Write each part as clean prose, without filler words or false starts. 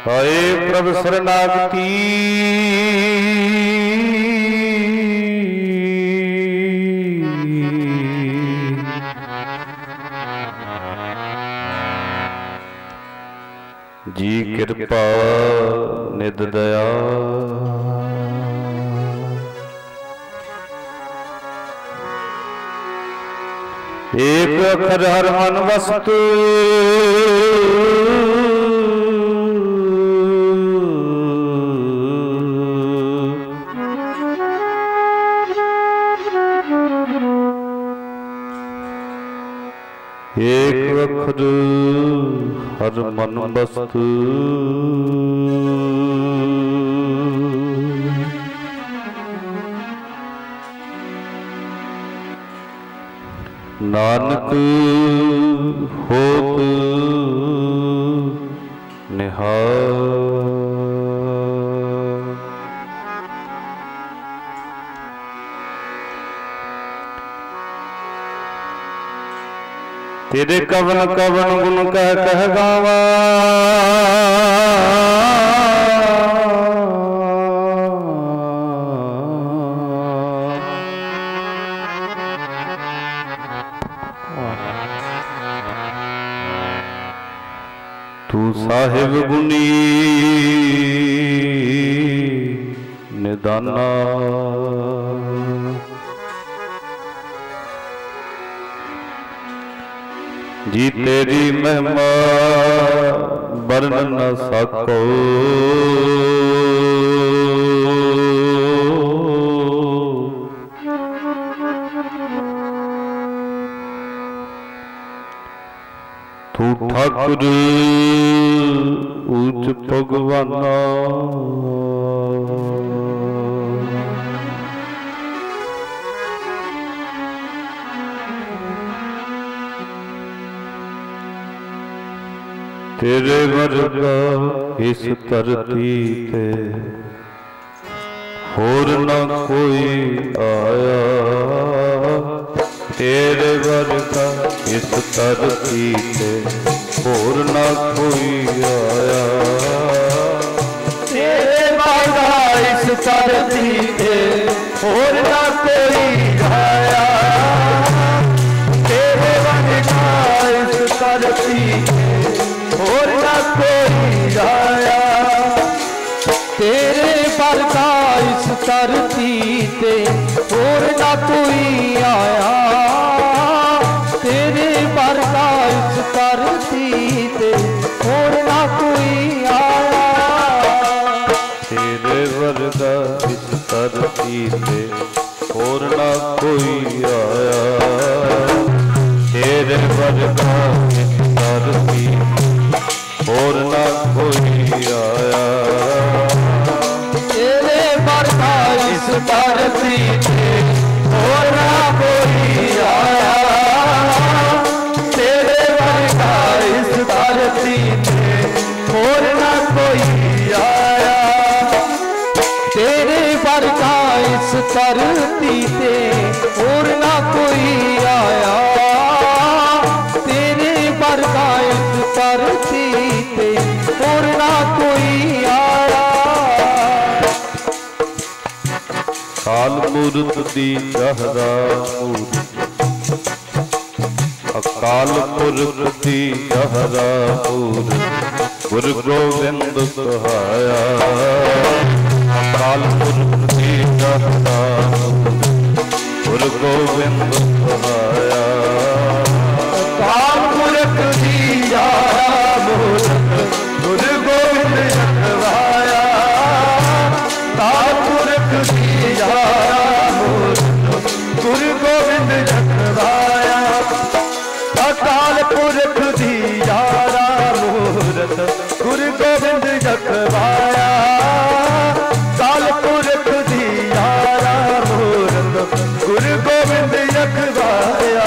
ताए प्रभ शरणागति जी कृपा निध दया एक अखर हर मन वस्तु एक अखर हर मन वस्तु नानक होत निहार। तेरे कवन कवन गुण कह कह गावा तू साहिब गुनी निदाना। जी तेरी महिमा वर्णन न सको तू ठाकुर ऊंच भगवाना। तेरे वर्गा इस धरती पे होर न कोई आया। तेरे वर्गा इस धरती पे होर न कोई आया। तेरे वर्गा इस धरती पे होर न कोई आया। तेरे वर्गा इस धरती और न कोई आया। तेरे वर्गा इस धरती ते और न कोई आया। तेरे वर्गा इस धरती ते और न कोई आया। तेरे वर्गा इस धरती पे और न कोई आया। तेरे वर्गा इस धरती और न कोई आया। तेरे वर्गा इस धरती पे और न कोई आया। तेरे वर्गा इस धरती पे और न कोई आया। तेरे वर्गा इस धरती पे और न कोई आया। तेरे वर्गा इस धरती पे और ना कोई आया। काल मूरत दी जहरा मूरत अकाल पुरख दी जहरा मूरत गुरु गोविंद कहाया। अकाल पुरख दी जहरा मूरत गुरु गोविंद कहाया। अकाल पुरख दी जहरा मूरत गुरु गोविंद कहाया। अकाल पुरख दी जहरा मूरत गुरु गोविंद कहाया। अकाल पुरख दी जहरा मूरत गुरु गोविंद कहाया। अकाल पुरख दी जहरा मूरत गुरु गोविंद कहाया।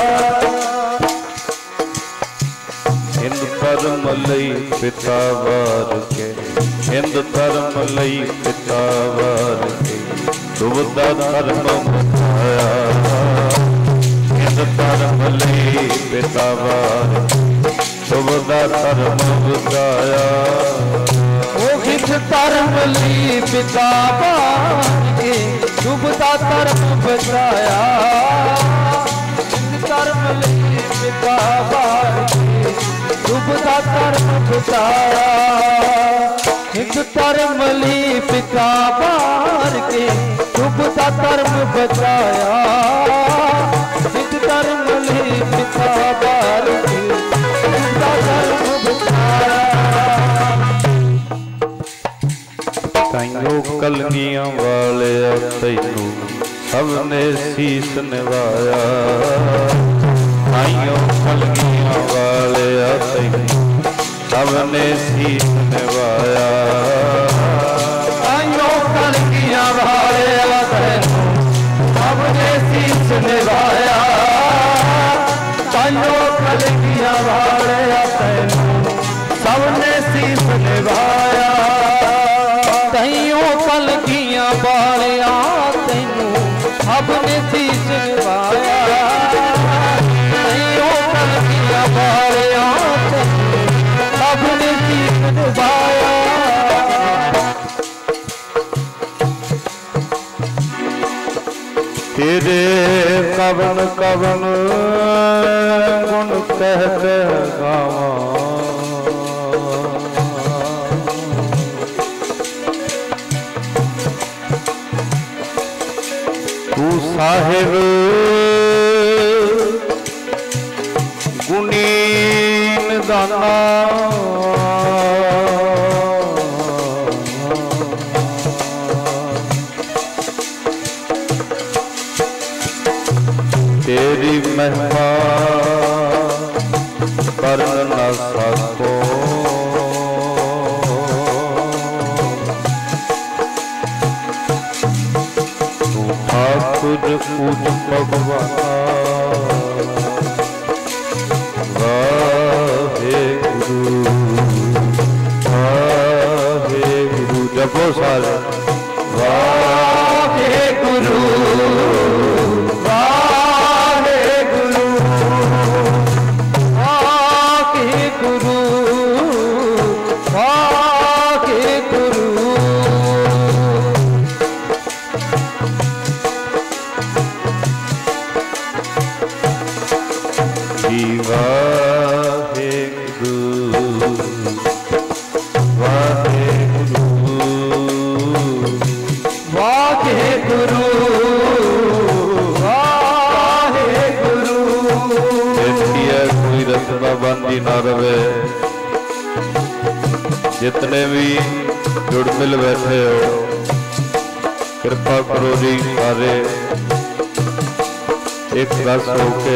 हिंद धर्म लई पिता वार के हिंद धर्म लई पिता वार के दुबदा धर्म बताया। हिंद धर्म लई पिता वार दुबदा धर्म बताया। सिख धर्म ली पिता के डूबता धर्म बचाया। सिख धर्म ली पिता के डूबता धर्म बचाया। सिख धर्म ली पिता के डूबता धर्म बचाया। सिख धर्म ली पिता के डूबता धर्म बचाया। ਤਾਈਓ ਕਲਗੀਆਂ ਵਾਲਿਆ ਤੈਨੂੰ ਸਭ ਨੇ ਸੀਸ ਨਿਵਾਇਆ। ਤਾਈਓ ਕਲਗੀਆਂ ਵਾਲਿਆ ਤੈਨੂੰ ਸਭ ਨੇ ਸੀਸ ਨਿਵਾਇਆ। ਤਾਈਓ ਕਲਗੀਆਂ ਵਾਲਿਆ ਤੈਨੂੰ ਸਭ ਨੇ ਸੀਸ ਨਿਵਾਇਆ। ਤਾਈਓ ਕਲਗੀਆਂ ਵਾਲਿਆ ਤੈਨੂੰ ਸਭ ਨੇ ਸੀਸ ਨਿਵਾਇਆ। ਤਾਈਓ ਕਲਗੀਆਂ ਵਾਲਿਆ ਤੈਨੂੰ ਸਭ ਨੇ ਸੀਸ ਨਿਵਾਇਆ। ਤਾਈਓ ਕਲਗੀਆਂ ਵਾਲਿਆ ਤੈਨੂੰ ਸਭ ਨੇ ਸੀਸ ਨਿਵਾਇਆ। ਤੇਰੇ ਕਵਨ ਕਵਨ ਗੁਣ ਕਹਿ ਕਹਿ ਗਾਵਾਂ। ਤੂੰ ਸਾਹਿਬ ਗੁਣੀ ਦਾਨਾ। तेरी महिमा ਕਰਨ ਨਾ ਸਕੋ। ਤੂੰ ਠਾਕੁਰ ਊਚ ਭਗਵਾਨ। ਵਾਹਿਗੁਰੂ ਵਾਹਿਗੁਰੂ ਜਪੋ ਸਾਰੇ। ਵਾਹਿਗੁਰੂ ਬੰਦੀ ਨਾ ਰਵੇ। जितने भी जुड़ मिल बैठे हो कृपा करो जी सारे एक रस होके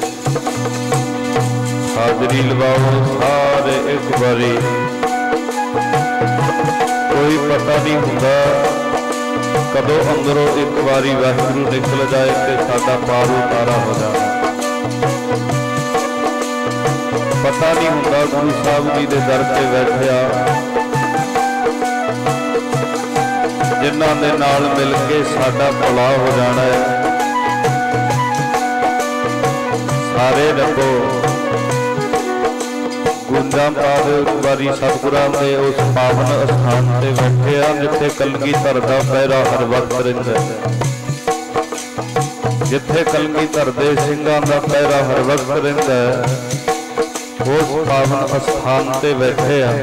हाजरी लगाओ सारे एक बारी। कोई पता नहीं होता कदों अंदरों एक बारी वाहिगुरू निकल जाए तो साडा पार उतारा हो जाए। पता नहीं होता गुरु साहब जी के दर से बैठिया जिन्हां दे नाल मिल के साडा भला हो जाना है। सारे रखो गुंजा पाद बारी सतगुरां दे उस पावन स्थान से बैठे आ जिथे कलगीधर दा पैरा हर वक्त रहिंदा है। जिथे कलगीधर दे ਸਿੰਘਾਂ दा पैरा हर वक्त रहिंदा है उस पावन स्थान से बैठे आ।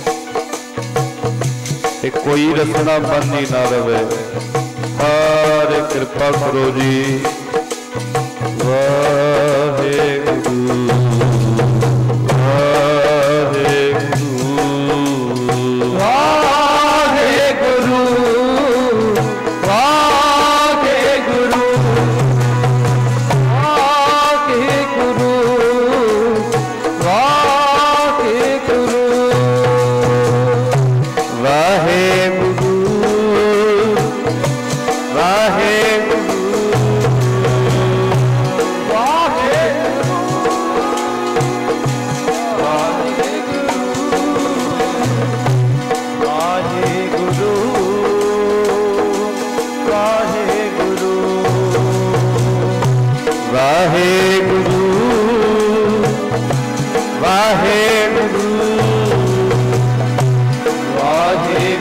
कोई रसना बनी ना रवे। सारे कृपा करो जी। वाहिगुरू वाहिगुरू वाहिगुरू वाहिगुरू वाहिगुरू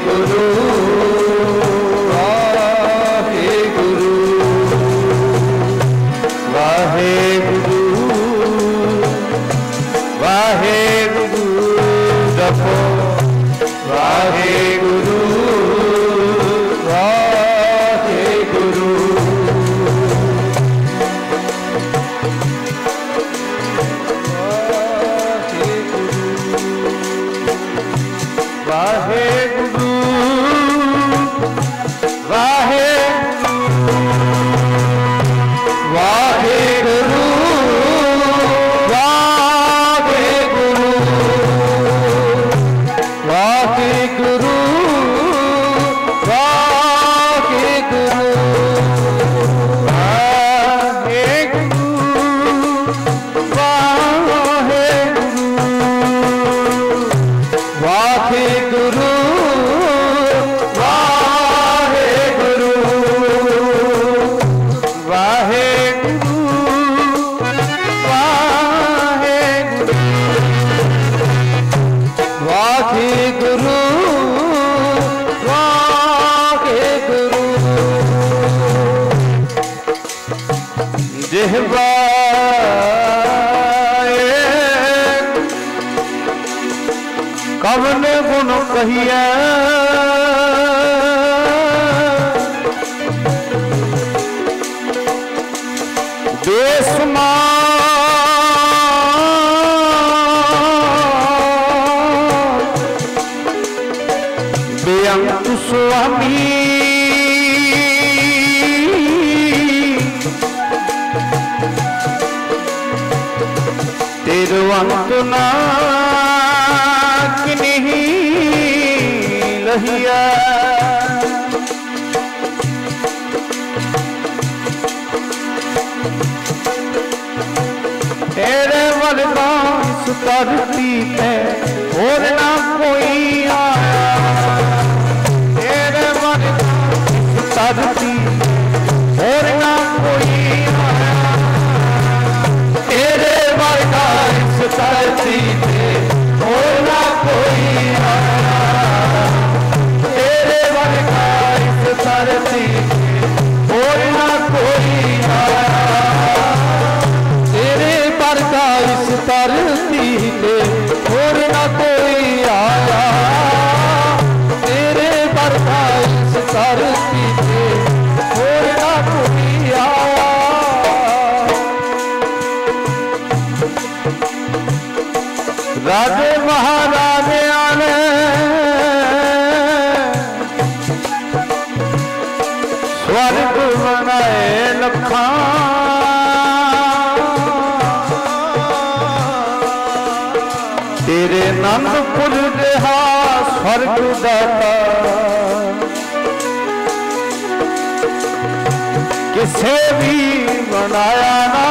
कहवाए कवन गुण कहिए बेअंत स्वामी तेरो अंत ना किन्हीं लहिया तेरे वर्गा इस धरती पे और ना कोई आया तेरे वर्गा इस धरती और ना कोई आया तेरे वर्गा इस धरती पे और ना कोई आया तेरे वर्गा इस धरती पे और ना कोई आया तेरे वर्गा इस धरती पे और ना कोई आया तेरे वर्गा इस धरती पे और ना कोई आया राजे महाराजे आने स्वर्ग बनाए लखा तेरे नंदपुर रहा स्वर्ग दाता किसे भी बनाया ना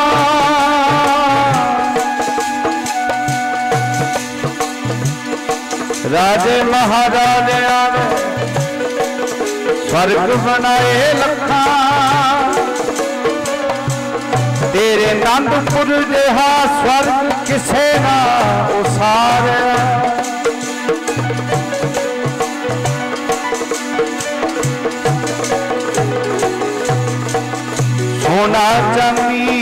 राजे महाराजे आने स्वर्ग बनाए लखा तेरे नंदपुर रहा स्वर्ग किसे ना उसारे सोना चांदी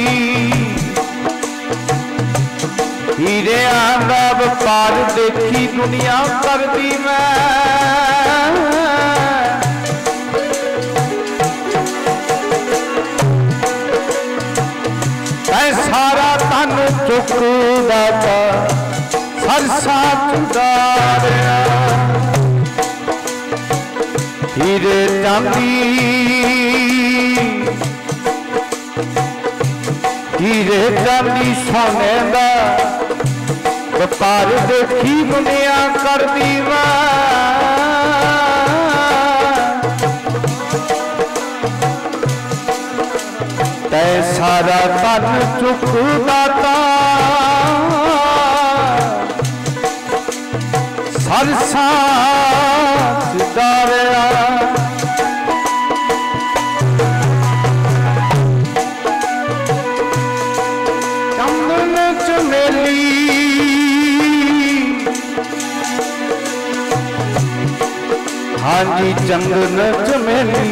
हीरे आंदा व्यापार देखी दुनिया कर दी मैं सारा तन चुकदा सरसा चुदारिया हीरे चांदी हीरे चांदी सोने दा व्यापार देखी दुनिया कर दी तै सारा तन चुकदा सरसा सिदारिया चंदन चमेली हाँ जी चंदन चमेली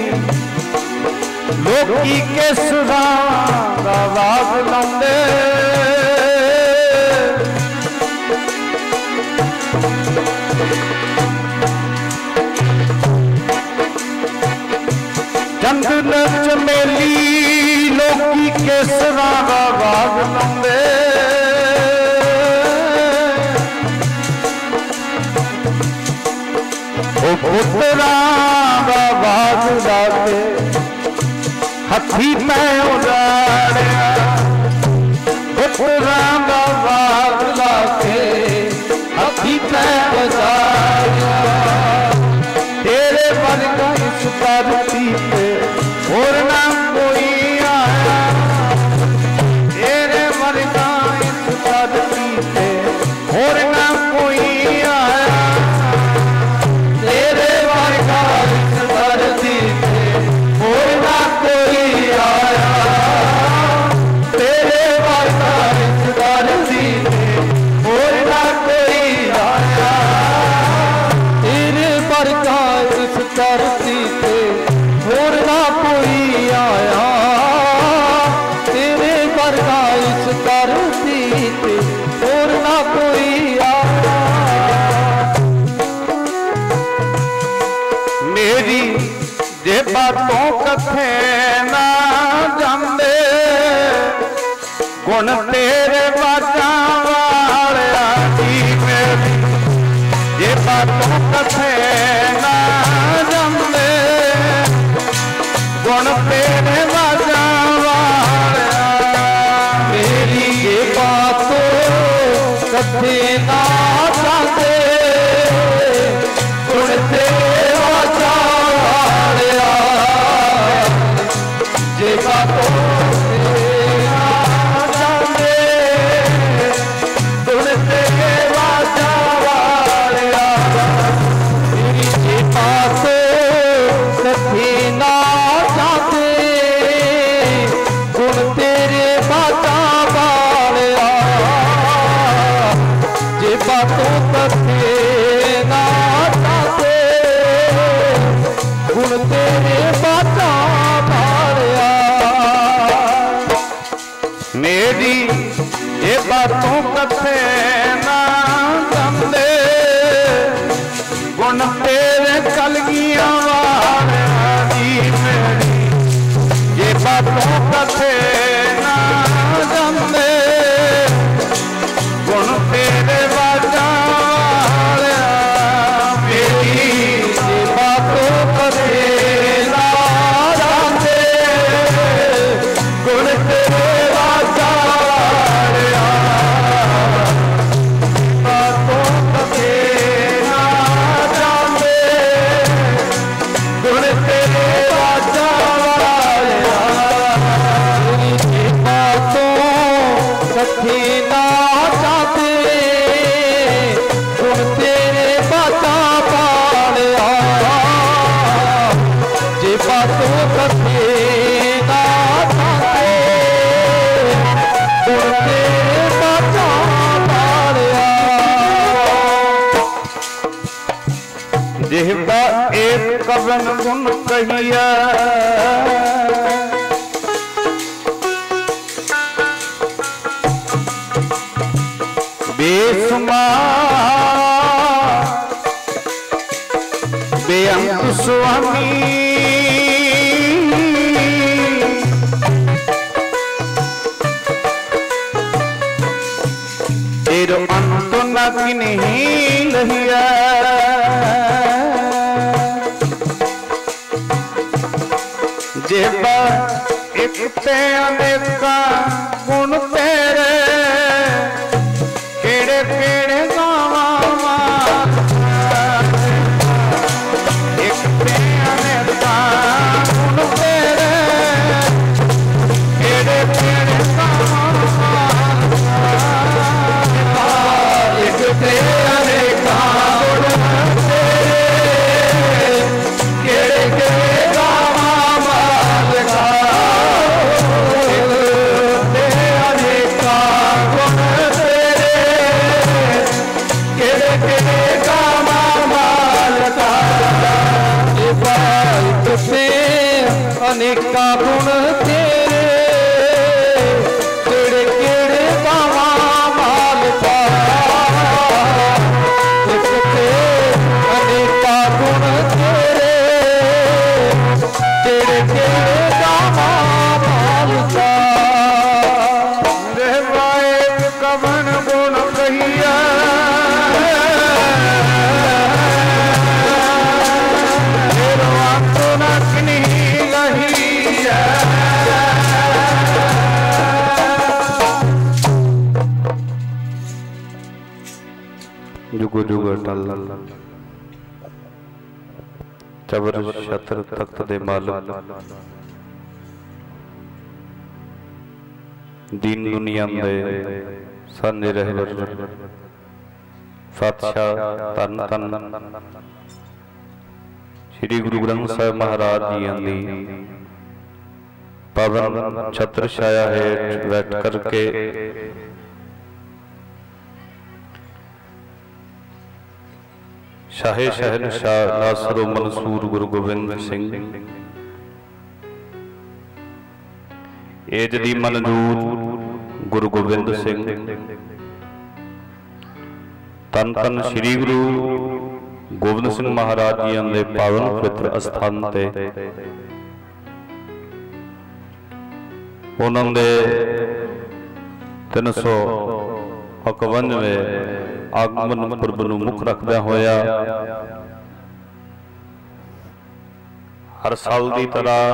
लोकी के सुधा का बाग लंदे चंदन चमेली लोकी के सुधा का बाग लंदे ओ पुत्रा का बाग लाके हथी मैं उड़ाड़िया पुत्रा का बाग लाके हथी मैं उड़ाड़िया तेरे वर्गा इस धरती पे और ना कोई आया तेरे वर्गा इस धरती पे और ना कोई आया तेरे वर्गा इस धरती पे और ना कोई आया तेरे वर्गा इस धरती पे और ना कोई आया तेरे वर्गा इस धरती पे और ना कोई बातों कथे ना जांदे गुण तेरे बाजा वालिया दी मेरी जे बातों कथे ना जांदे गुण तेरे बाजा वालिया मेरी ये बातों कथे ना जांदे गुण तेरे बाजा वालिया जे बातों मेरी ये बातों कथे ना जांदे गुण तेरे कलगियां वालिया दी मेरी ये बातों कथे ना जांदे गुण तेरे बाजा वालिया मेरी ये बातों कथे ना जांदे गुण तेरे जिहदा एक कवन गुण कहिया बेसुमार बेअंत स्वामी तेरो अंत न किन्हीं लहिया जेबा एक ते अनेका गुण तेरे केड़े केड़े गावा एक ते अनेका गुण तेरे केड़े केड़े गावा एक ते अनेका गुण तेरे केड़े केड़े अनेका गुण तेरे केड़े केड़े गावा मालका एक ते अनेका गुण तेरे केड़े केड़े गावा मालका देवा एक कवन गुण कहिया जुग जुग अटल चबर छत्र तख्त दे मालक दीन दुनिया दे साने रहबर पातशाह धन धन श्री गुरु ग्रंथ साहिब महाराज जी दी पावन छत्र छाया हेठ बैठ करके शाहे शहनशाह नासरो मंसूर गुरु गोबिंद सिंह एज दी मंजूर गुरु गोबिंद सिंह तन तन श्री गुरु गोबिंद सिंह महाराज जी दे पावन पवित्र अस्थान ते ਉਹਨਾਂ ਦੇ 351ਵੇਂ ਆਗਮਨ ਪੁਰਬ ਨੂੰ ਮੁੱਖ ਰੱਖਦਿਆਂ ਹੋਇਆ हर साल की तरह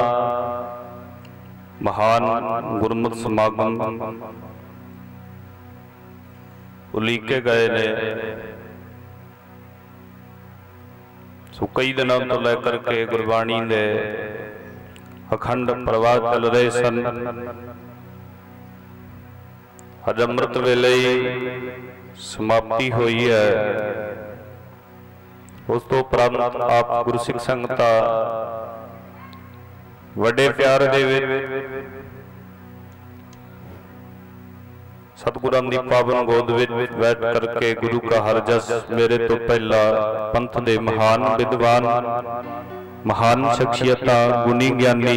महान गुरमत समागम उलीके गए ने। सो कई दिनों तो लेकर के गुरबाणी के अखंड प्रवाह चल रहे सन। अज अमृत वेले समाप्ति हुई है। उस तो उपरंत आप गुरसिख संगतां वड्डे प्यार दे सतगुरां दी पावन गोद विच बैठ करके गुरु का हर जस मेरे तो पहला पंथ दे महान विद्वान महान शख्सियतां गुणी ज्ञानी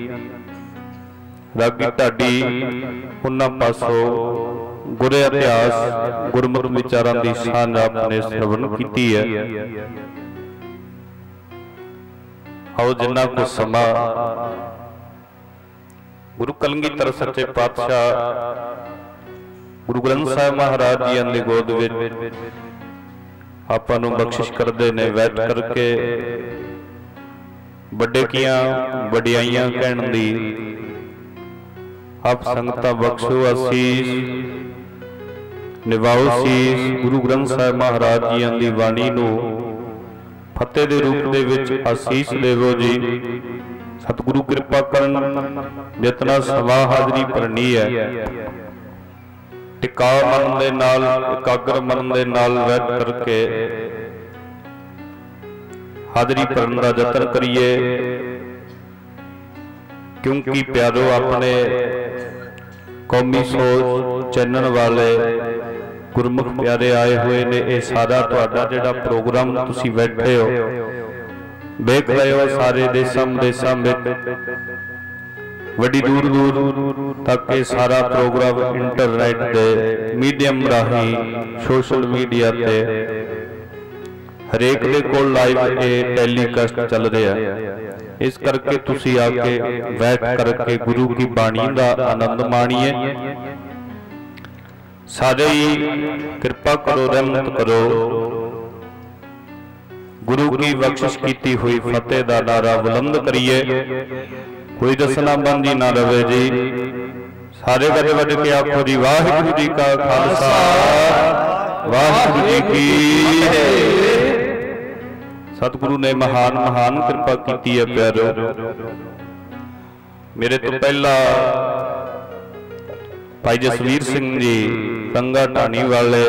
रागी ढाडी उन्हां पासों गुरे इतिहास गुरमुख विचारां दी सांझ आपने श्रवण कीती है। आओ जिन्ना को समा गुरु कलगीधर सच्चे पातशाह गुरु ग्रंथ साहिब महाराज जी की गोद विच आपां नूं बख्शिश करदे ने बैठ करके बड़े कियां वडियाइयां कहण दी आप संगतां बख्शो आसीस निभाओ सीस। गुरु ग्रंथ साहिब महाराज जी की बाणी नूं फतेह दे रूप दे विच आसीस देवो जी। सतगुरु कृपा करन जितना सवा हाजरी भरनी है टिका मन दे नाल एकाग्र मन दे नाल बैठ करके हाजरी भरन दा यतन करिए, क्योंकि प्यारो अपने कौमी सोच चैनल वाले गुरमुख प्यारे आए हुए ने। यह सारा तुहाडा जिहड़ा प्रोग्राम तुसीं बैठे हो देख रहे हो सारे देशां विदेशां विच वड्डी दूर दूर तक ये सारा प्रोग्राम इंटरनेट के मीडियम राही सोशल मीडिया ते हरेक दे कोल लाइव ये टेलीकास्ट चल रहा है। इस करके तुसीं आके बैठ करके गुरु की बाणी का आनंद माणिए। सारे ही कृपा करो रहमत करो। गुरु की बख्शिश की हुई फतेह का नारा बुलंद करिए। कोई दसना बंदी ना रवे जी। सारे गज वज के आखो जी वाहिगुरू जी का खालसा वाहिगुरू जी की। सतगुरु ने महान महान कृपा की है प्यारो। मेरे तो पहला भाई जसवीर सिंह जी रंगा ढाणी वाले,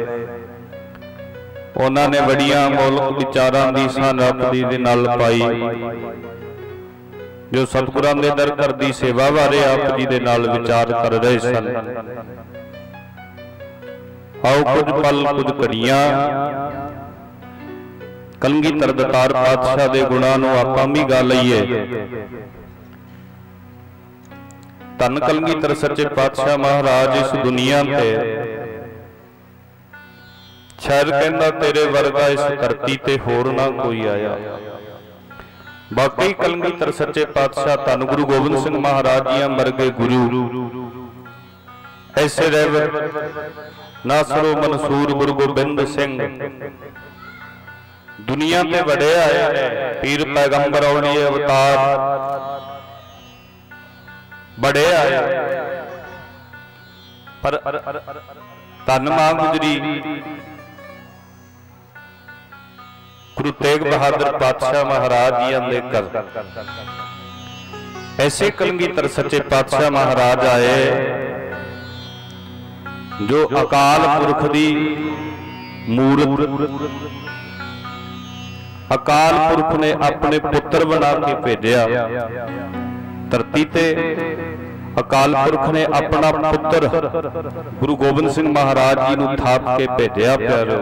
उन्होंने बड़िया मौलिक विचारां दी सानपदी दे नाल पाई, जो सतगुरां दे दर घर दी सेवा बारे आप जी दे नाल विचार कर रहे सन। आओ कुछ पल कुछ घड़ियां कलगीधर दातार पातशाह दे गुणां नूं आपां भी गा लईए। धन कलगीधर सच्चे पातशाह महाराज इस दुनिया ते शायद कहंदा तेरे वर्गा इस धरती ते होर ना कोई आया। बाकी कलगीधर सच्चे पातशाह धन गुरु गोबिंद सिंह महाराज जी वर्गे गुरु ऐसे रहे नासरो मंसूर गुरु गोबिंद सिंह दुनिया ते बड़े आए ने। पीर पैगंबर औलिए अवतार बड़े आए, पर धन मां गुजरी गुरु तेग बहादुर पातशाह महाराज जी दे घर ऐसे कलगीधर सच्चे पातशाह महाराज आए जो अकाल पुरख दी मूरत, अकाल पुरख ने अपने पुत्र बना के भेजा धरती ते। अकाल पुरख ने अपना पुत्र गुरु गोबिंद सिंह महाराज जी नूं थाप के भेजा प्यारो।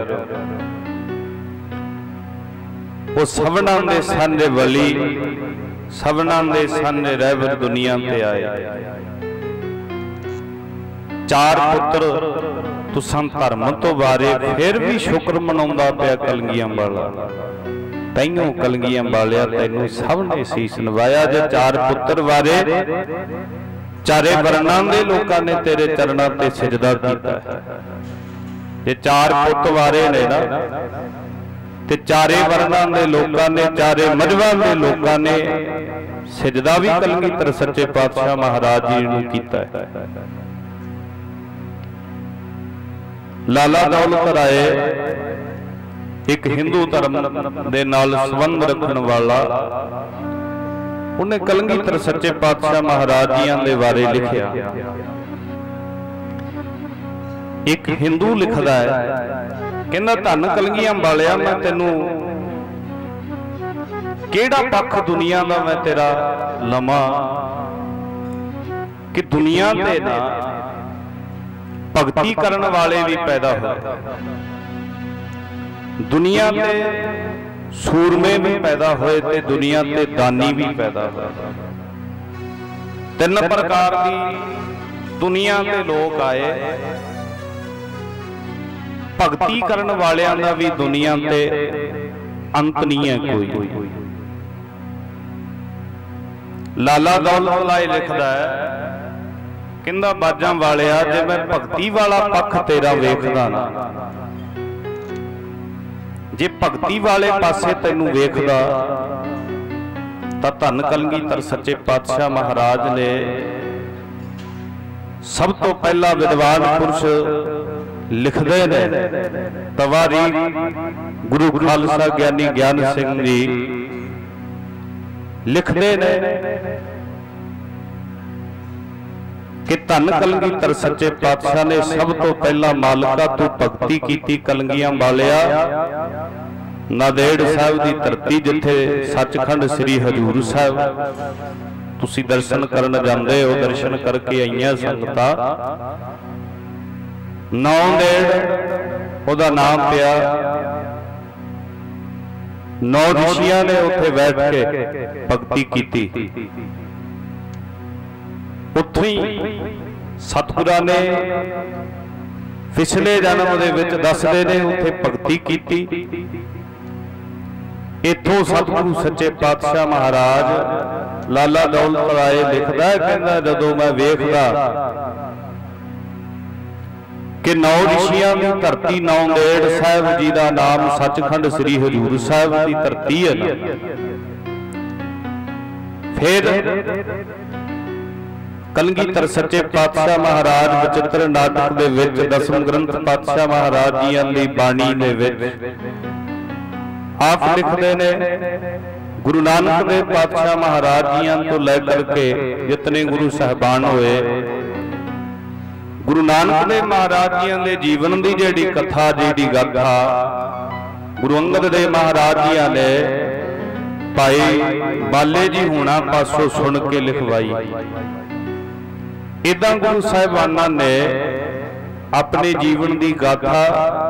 वो सबना दे साने वली सबना दे साने रहबर दुनिया ते आए। चार पुत्र तुसां धर्म तो बारे फिर भी शुक्र मनाउंदा पिया कलगियां वाला। तैयों कलगियां वालिया तैनूं सब ने सीस नवाया। जे चार पुत्र बारे चारे वर्णां दे लोकां ने तेरे चरणां ते सिजदा कीता है। जे चार पुत वारे ने ना ते चारे वर्णां दे लोकां ने, चारे मजहबां दे लोकां ने सिजदा भी कलगीधर सच्चे पातशाह महाराज जी नूं कीता है। लाला दौलत राय एक हिंदू धर्म दे नाल संबंध रखण वाला, उन्हें कलगीधर सच्चे पातशाह महाराज जी दे बारे लिखिया। एक हिंदू लिखदा है, कहंदा धन कलगियां वालिया मैं तैनूं केड़ा पक्ष दुनिया दा मैं तेरा लमा कि दुनिया ते ना भगती करन वाले भी पैदा होए, दुनिया ते सूरमे भी पैदा होए ते दुनिया ते दानी भी पैदा होए। तीन प्रकार की दुनिया के लोग आए, भगती करन वालियां दा भी दुनिया ते अंत नहीं है कोई। लाला दौलत राय लिखदा है, कहंदा बाजां वालिया जे मैं भगती वाला पक्ष तेरा वेखदा ना, जे भगती वाले पासे तैनू वेखदा तां धन कलगीधर सच्चे पातशाह महाराज ने सब तो पहला विद्वान पुरुष लिखदे ने, तवारीख गुरु खालसा ज्ञानी ज्ञान सिंह जी लिखदे ने कि धन कलगीधर सच्चे पातशाह ने सब तो पहला मालका तू भगती कीती कलगियां वालिया, नादेड़ साहब की धरती जिथे सचखंड श्री हजूर साहब तुसी दर्शन करन जांदे हो, दर्शन करके आईयां संगतां। नादेड़ ओदा नाम पिया, 9 ऋषियां ने उत्थे बैठ के भगती कीती। उत्थों ही सतगुरां ने पिछले जन्म दे विच दसदे ने उत्थे भगती कीती। इत्थों सतगुरु सच्चे पातशाह महाराज लाला दौलत राय लिखदा है, कहंदा जदों मैं वेखदा कि 9 ऋषियां की धरती नांदेड़ साहिब जी का नाम सचखंड श्री हजूर साहिब की धरती है ना, फिर कलगीधर सच्चे पातशाह महाराज बचित्र नाटक दे विच दसम ग्रंथ पातशाह महाराज जी की बाणी दे विच आप लिखते ने, गुरु नानक देव पातशाह महाराज जी तो लेकर के जितने गुरु साहबान होए, गुरु नानक देव महाराज जी के जीवन की जिहड़ी कथा जिहड़ी गाथा गुरु अंगद देव महाराज जी ने भाई बाले जी होना पासों सुन के लिखवाई। इदां गुरु साहिबाना ने अपने जीवन की गाथा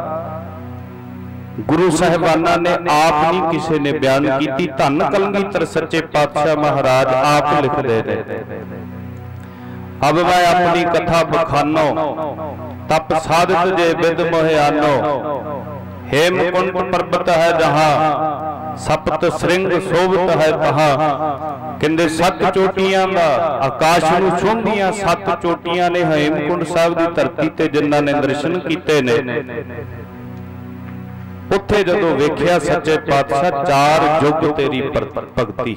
गुरु साहिबाना ने आप नहीं किसी ने बयान की, धन कलगीधर सच्चे पातशाह महाराज आप लिखते हैं। अब मैं अपनी कथा बखानो, तप साधत जे बिद मोहयानो, हेमकुंड पर्वत है जहां सप्त श्रृंग शोभित है तहां। कहंदे 7 चोटियां दा आकाश नूं छूंदियां 7 चोटियां ने हेमकुंड साहिब की धरती ते जिन्हां ने दर्शन कीते ने। उत्थे जदों वेखिया सच्चे पातशाह 4 युग तेरी भगती,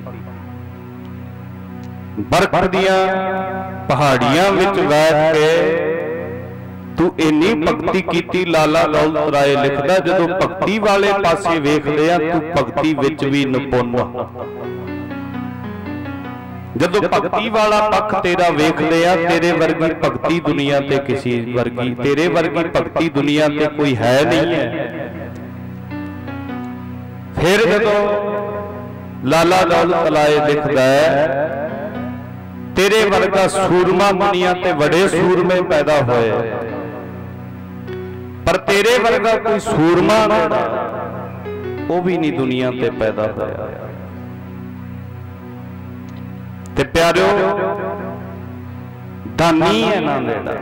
बरख दियां पहाड़ियां विच बैठ के तू इन्नी भगती कीती। लाला दौलत राय लिखदा जदों भगती वाले पासे वेखदे आ तू भगती विच भी निपुण, जदों भगती वाला पक्ष तेरा वेखदे आ तेरे वर्गी भगती दुनिया ते किसी वर्गी, तेरे वर्गी भगती दुनिया ते कोई है नहीं है। फिर जदों लाला दौलत राय लिखदा है तेरे वर्गा सूरमा दुनिया ते बड़े सूरमे पैदा होए, पर तेरे वर्गा कोई सूरमा वो भी नहीं दुनिया ते पैदा होया। ते प्यारो दानी है ना लेना,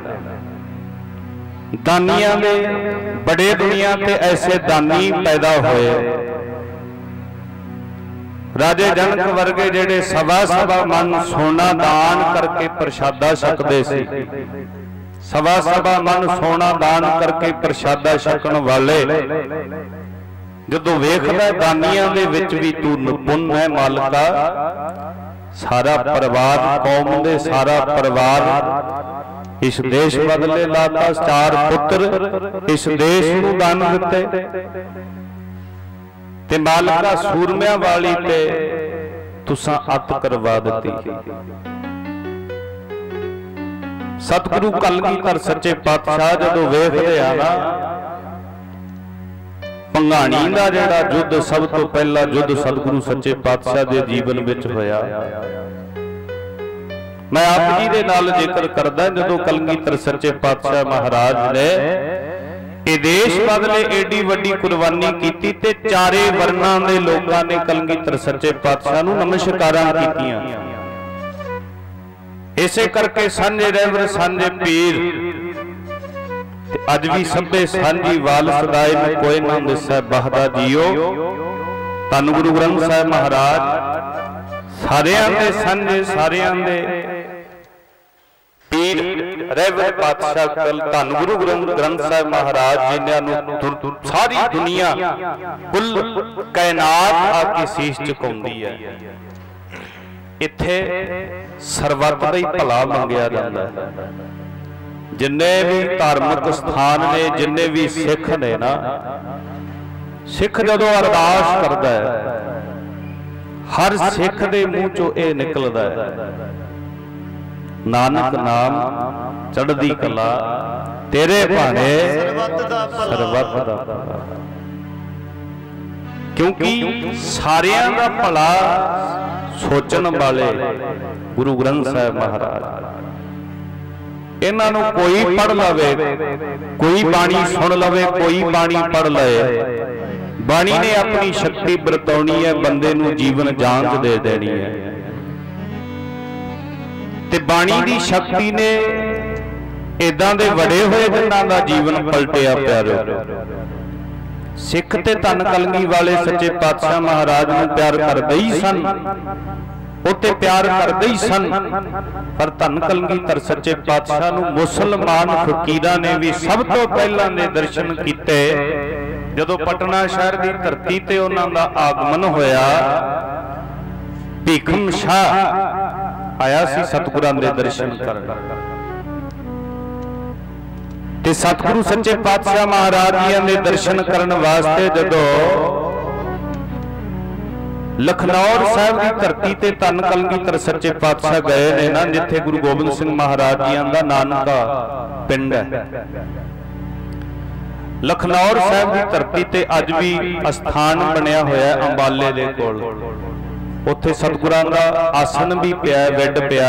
दानियां दे बड़े दुनिया ते ऐसे दानी पैदा होए राजे जनक वर्गे जेड़े सवा सवा मन सोना दान करके प्रशादा छकदे सी, सवा सवा मन सोना दान करके प्रशादा छकण वाले जदों वेखदा दानियां दे विच भी तू निपुण है मालका, सारा परिवार कौम दे सारा परिवार इस देश बदले लाता, 4 पुत्र इस देश नूं दान दिते ते मालका सूरमिया वाली ते तुसां अत करवा दिती। सतगुरु कलगीधर सच्चे पातशाह जदों वेखदे आ ना भंगाणी दा जिहड़ा युद्ध सब तो पहला युद्ध सतगुरु सच्चे पातशाह दे जीवन विच होया, मैं आप जी दे नाल जिक्र करदा जदों कलगीधर सच्चे पातशाह महाराज ने ये देश बदले एडी वड्डी कुर्बानी कीती ते चारे वर्णां दे लोकां ने कलगीधर सच्चे पातशाह नूं नमस्कारां कीतियां। इसे करके सांझे रहबर सांझे पीर अज भी सभे सांझी वाल सदाए में कोई ना दिसै बहदा जियो। धन गुरु ग्रंथ साहिब महाराज सारियां दे सांझे सारियां दे पीर रहबर पातशाह कल धन गुरु ग्रंथ साहिब महाराज जिन्हां सारी दुनिया कुल कायनात आके शीश झुकाउंदी है। इत्थे सरबत दा ही भला मंगिया जांदा है। जिन्ने भी धार्मिक स्थान ने जिन्ने भी सिख ने ना, सिख जदों अरदास करदा है हर सिख दे मूंह चों यह निकलदा है नानक नाम चढ़दी कला तेरे भाणे सरबत दा भला। क्योंकि सारियां दा भला सोचण वाले गुरु ग्रंथ साहिब महाराज, इन्हां नूं कोई पढ़ लवे, कोई बाणी सुन लवे, कोई बाणी पढ़ लए, बाणी ने अपनी शक्ति बरताउणी है, बंदे नूं जीवन जांच दे देनी है। ते बाणी दी शक्ति ने इदां दे वड़े होए जिन्हां दा जीवन पलटिया प्यारो। सिख ते धन कलगी वाले सच्चे पातशाह महाराज नूं प्यार करदे ही सन, उत्ते प्यार करदे ही सन, पर धन कलगीधर सच्चे पातशाह नूं मुसलमान फकीरां ने भी सब तो पहलां दे दर्शन कीते जदों पटना शहर दी धरती ते उन्हां दा आगमन होया। भीखम शाह आया सी सतगुरां दे दर्शन करन ते सतगुरु सच्चे पातशाह महाराज जी दे दर्शन करन वास्ते जदों लखनौर साहिब की धरती ते धन कलगीधर सच्चे पातशाह गए ने ना, जिथे गुरु गोबिंद सिंह महाराज जी दा नानका पिंड है। लखनौर साहिब की धरती ते अज भी अस्थान बनया होया अंबाले दे कोल, उत्थे सतगुरां दा आसन भी पिया, बैड पिया,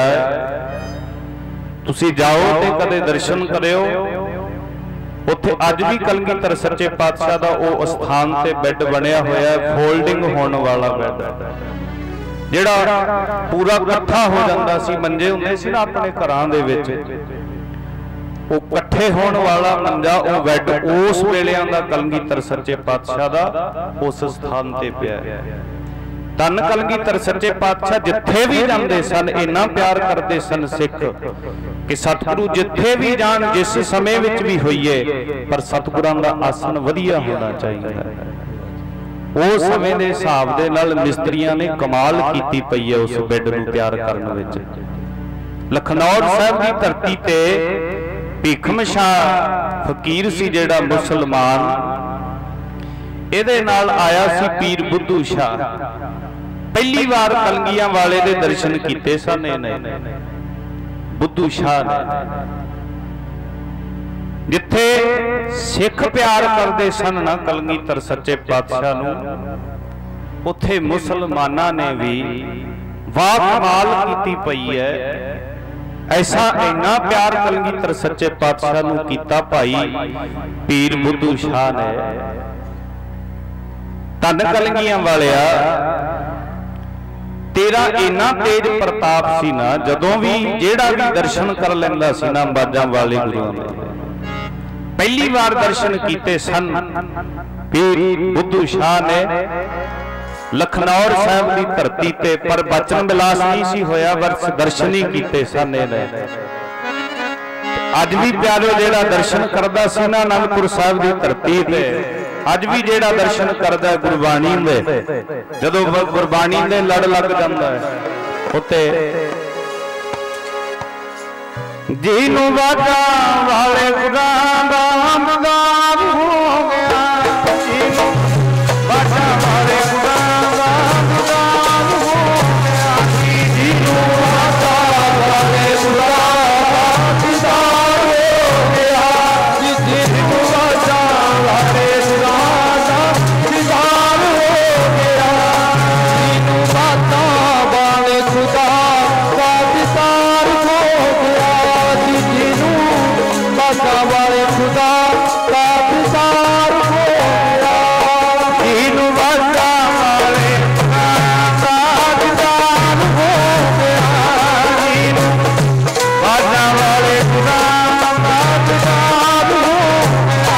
तुसी जाओ ते कदे दर्शन करियो। उत्थे अज भी कलगीधर सच्चे पातशाह दा ओ स्थान ते बैड बनया होया, फोल्डिंग होने वाला बैड जिहड़ा पूरा इकट्ठा हो जांदा सी। मंजे हुंदे सी ना अपने घरां दे विच, ओ इकट्ठे होने वाला मंजा ओ बैड उस वेलियां दा कलगीधर सच्चे पातशाह दा उस स्थान ते पिया। धन कलगीधर सच्चे पातशाह जिथे भी जाते सन इन्ना प्यार करते सन सिख कि सतगुरु जिथे भी जान जिस समय विच भी होइए पर सतगुरां दा आसन वधिया होना चाहिए। उस समय के हिसाब दे नाल मिस्त्रियां ने कमाल कीती पई है उस बैड नूं तैयार करन विच। लखनौर साहिब की धरती ते भीखम शाह फकीर सी जिहड़ा मुसलमान, इहदे नाल आया सी पीर बुद्धू शाह। पहली बार कलगियां वाले दे दर्शन कीते सन इहने बुद्धू शाह ने, जिथे सिख प्यार करते सन ना कलगीधर सच्चे पातशाह नूं, उत्थे मुसलमानां ने भी वाह कमाल कीती पई है। ऐसा इन्ना प्यार कलगीधर सच्चे पातशाह नूं कीता भाई पीर बुद्धू शाह ने। धन कलगियां वालिया तेरा इन्ना तेज प्रताप सी ना, जदों भी जेड़ा भी दर्शन कर लैंदा सी ना बाजां वाले गुरुआं दे, पहली बार दर्शन कीते सन पीर बुद्धू शाह ने। लखनौर साहब की धरती ते पर बचन विलास नहीं सी होया, वर्ष दर्शन ही कीते सन ने। अज भी प्यारो जेड़ा दर्शन करदा सी ना आनंदपुर साहब की धरती ते, अज भी जेड़ा दर्शन करदा गुरबाणी दे, जदों गुरबाणी दे लड़ लग जांदा है उत्ते जीनू बाजा वाले खुदा दा मदार हो गया, जीनू बाजा वाले खुदा दा मदार हो गया, जीनू बाजा वाले खुदा दा मदार हो गया, जीनू बाजा वाले खुदा दा मदार हो गया, जीनू बाजा वाले खुदा दा मदार हो गया, बाजा वाले खुदा का विसार हो गया, जीनू बाजा वाले खुदा का विसार हो गया, जीनू बाजा वाले खुदा का विसार हो गया,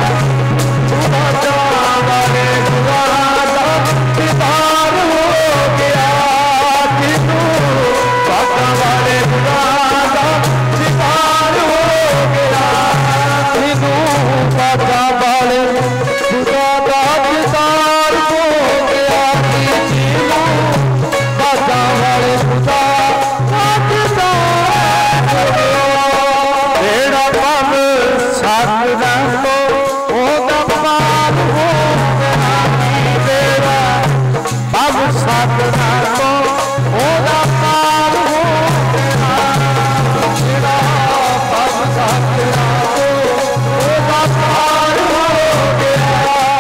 बाजा वाले खुदा का विसार हो गया, जीनू बाजा वाले खुदा का विसार हो गया, जीनू बाजा वाले खुदा का विसार हो गया, जीनू बाजा वाले खुदा का विसार हो गया, तेरा पग साधना को ओदा पार हो गया, तेरा पग साधना को ओदा पार हो गया, तेरा पग साधना को ओदा पार हो गया,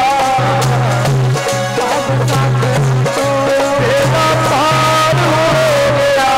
तेरा पार हो गया,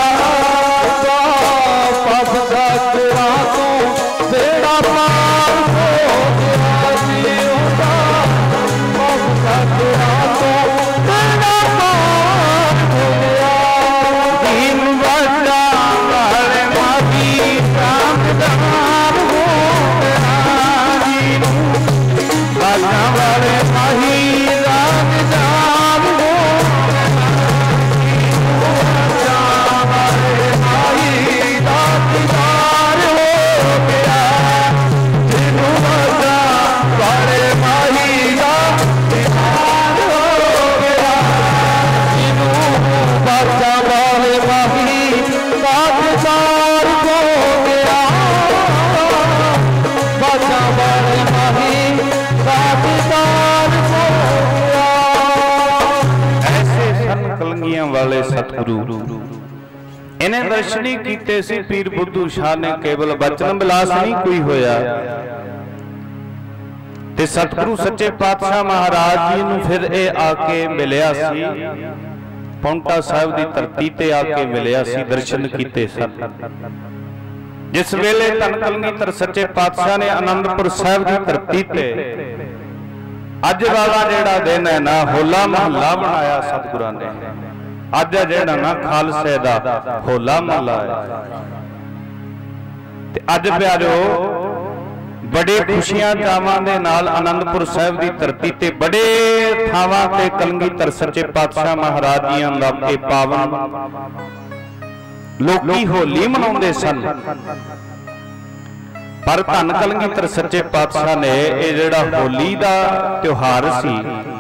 पग साधना को तेरा पार हो गया, जीवदा पग साधना को तेरा पार हो गया, दीन बाजा वाले माही रामदार हो गया, जीनू बाजा वाले माही रामदार हो गया, जीनू बाजा वाले माही रामदार हो गया, जीनू बाजा वाले माही रामदार हो गया, जीनू बाजा वाले माही रामदार हो गया, बाजा वाले माही रामदार हो गया। ऐसे सन कलंगियां वाले सतगुरु, इन्हें दर्शन ही कीते सी पीर बुद्धू शाह ने, केवल बचन विलास नहीं कोई होया, ते सतगुरु सच्चे पातशाह महाराज जी नूं फिर ये आके मिलिया सी, पौंटा साहिब की धरती ते आके मिलिया सी, दर्शन कीते सन। जिस वेले धन कलगीधर सच्चे पातशाह ने आनंदपुर साहिब की धरती ते अज वाला जेड़ा दिन है ना होला महला बनाया सतगुरां ने, अज जेड़ा ना खालसे दा होला महला है, ते अज प्यारो बड़े खुशियां चावां दे नाल आनंदपुर साहिब की धरती ते बड़े थावां ते कलगीधर सच्चे पातशाह महाराज जियां दा ए पावन लोकी होली मनाउंदे सन, पर धन कलगीधर सच्चे पातशाह ने ये जेड़ा होली दा त्योहार सी,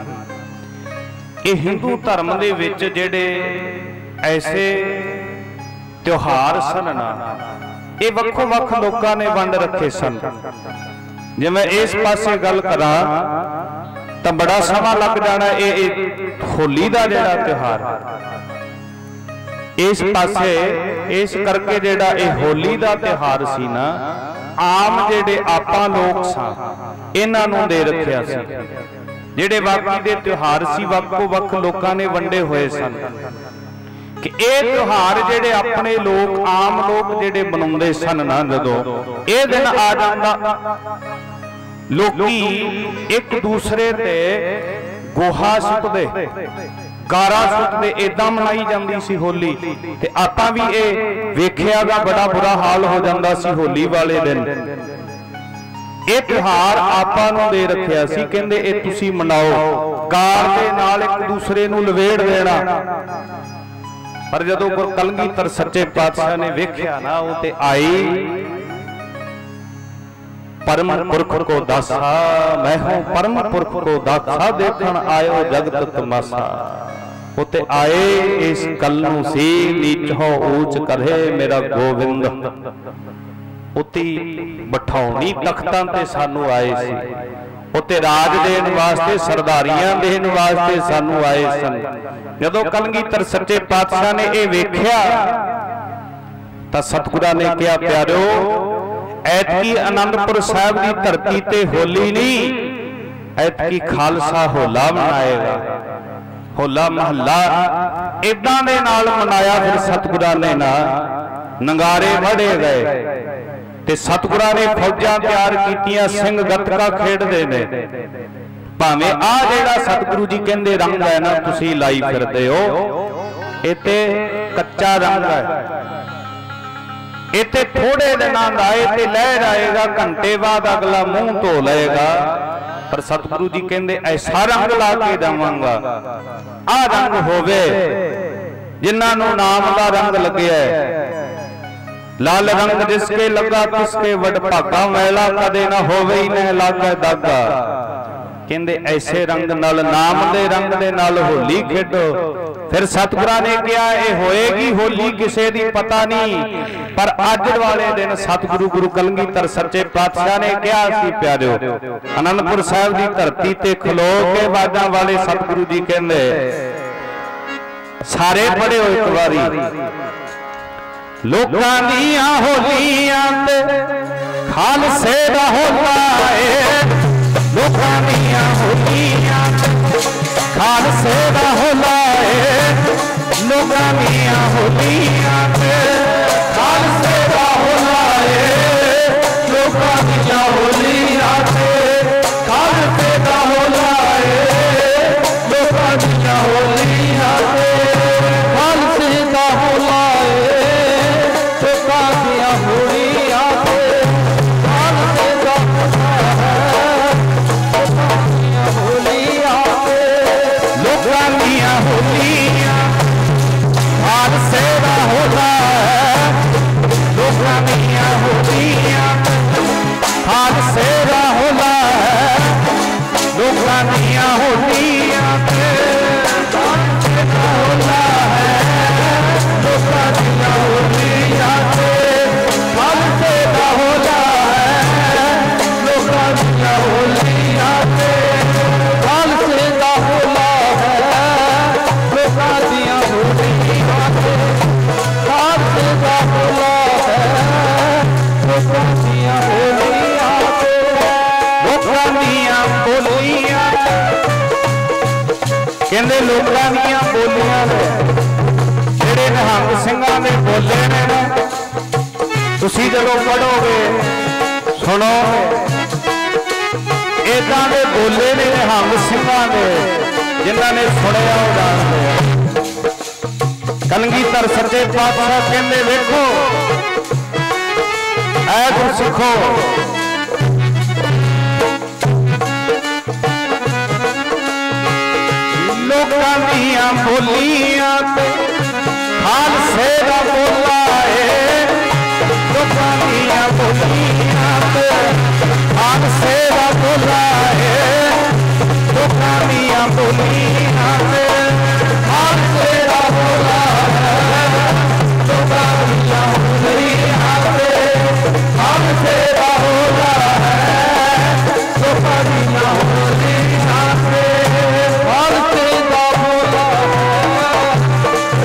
ये हिंदू धर्म दे विच जेड़े ऐसे त्योहार सन ना, ये वक्खो वक्ख लोकां ने वंड रखे सन। जिवें इस पासे गल करां तां बड़ा समा लग जाना, ये होली दा जेड़ा त्योहार इस पासे इस करके जेड़ा ये होली दा त्योहार सी ना, आम जेड़े आपां लोक सन इन्हां नूं दे रखिया सी, जेड़े बाकी दे त्योहार सी वक्खो वक्ख लोकां ने वंडे होए सन, कि ये त्योहार जेड़े अपने लोग आम लोग जेड़े मनाउंदे सन ना, जदों ये दिन आ जांदा लोकी एक दूसरे ते गोहा सुटदे, गारा सुटदे, इदां मनाई जांदी सी होली, ते आपां भी ये वेखिया दा बड़ा बुरा हाल हो जांदा सी होली वाले दिन। ये त्योहार आपां नूं दे रखिया सी, कहंदे ये तुसीं मनाओ, ਪਿਆਰ ਦੇ ਨਾਲ ਇੱਕ ਦੂਸਰੇ ਨੂੰ ਲਵੇੜ ਦੇਣਾ। पर जदों गुरु कलगीधर सच्चे पातशाह ने वेख्या ना वो ते आई परम पुरख को दासा, मैं हूं परम पुरख को दासा, देखण आयो जगत तमाशा। उते आए इस कल नूं सी नीच हो ऊंच करे मेरा गोविंद। उती बिठाउणी तख्तां ते सानू आए सी, उते राज देण वास्ते सरदारियां देण वास्ते सानू आए सन। जदों कलगीधर सच्चे पातशाह ने यह वेख्या तां सतगुरां ने कहा प्यारो ऐतकी आनंदपुर साहिब की धरती ते होली नहीं, ऐतकी खालसा होला मनाएगा। होला महला इदां दे नाल मनाया। फिर सतगुरां ने ना नंगारे वढ़े गए ते सतगुरां ने फौजां तैयार कीतियां, सिंह गतका खेडदे ने। भावें आ जिहड़ा सतगुरु जी कहंदे रंग है ना तुसीं लाई फिरदे हो, इह ते कच्चा रंग है, इह ते थोड़े दिनां दा इह ते लहर आएगा, घंटे बाद अगला मुंह धो लेगा। पर सतगुरु जी कहंदे ऐसा रंग ला के देवांगा, आ रंग होवे जिन्हां नूं नाम दा रंग लग्या है। लाल रंग जिसके लगा किसके वडभागा, मैला कदे ना होवे ही न लागे दागा। कहंदे ऐसे रंग नाल नाम दे रंग दे नाल होली खेडो। फिर सतगुरां ने कहा यह होएगी होली किसे दी पता नहीं, पर अज वाले दिन सतगुरु गुरु कलगीधर सच्चे पातशाह ने कहा सी प्यारिओ आनंदपुर साहिब की धरती ते खलो के बाजां वाले सतगुरु जी कहंदे सारे पढ़े हो एक बारी। लोकां दियां होलियां ते खालसे दा होला है, लोकां दियां होलियां खालसे दा होला है, लोकां दियां होलियां खालसे दा होला है, लोकां दियां होलियां खालसे दा होला है, लोकां दियां होलियां खालसे दा होला कहंदे लोकां दियां बोलियां ने जिहड़े निहंग ਸਿੰਘਾਂ ने बोले ने ना तुसीं जदों पढ़ोगे सुनोगे इदां दे बोले ने निहंग ਸਿੰਘਾਂ ने जिन्हां ने सुनिया वो जानदे। कलगीधर सच्चे पातशाह कहंदे वेखो ऐ गुरसिखो लोकां दियां बोलियां ते खालसे दा बोला है, लोकां दियां बोलियां ते खालसे दा बोला है, लोकां दियां बोलियां ते खालसे दा बोला है, लोकां दियां बोलियां ते खालसे दा बोला है, लोकां दियां बोलियां ते खालसे दा बोला है,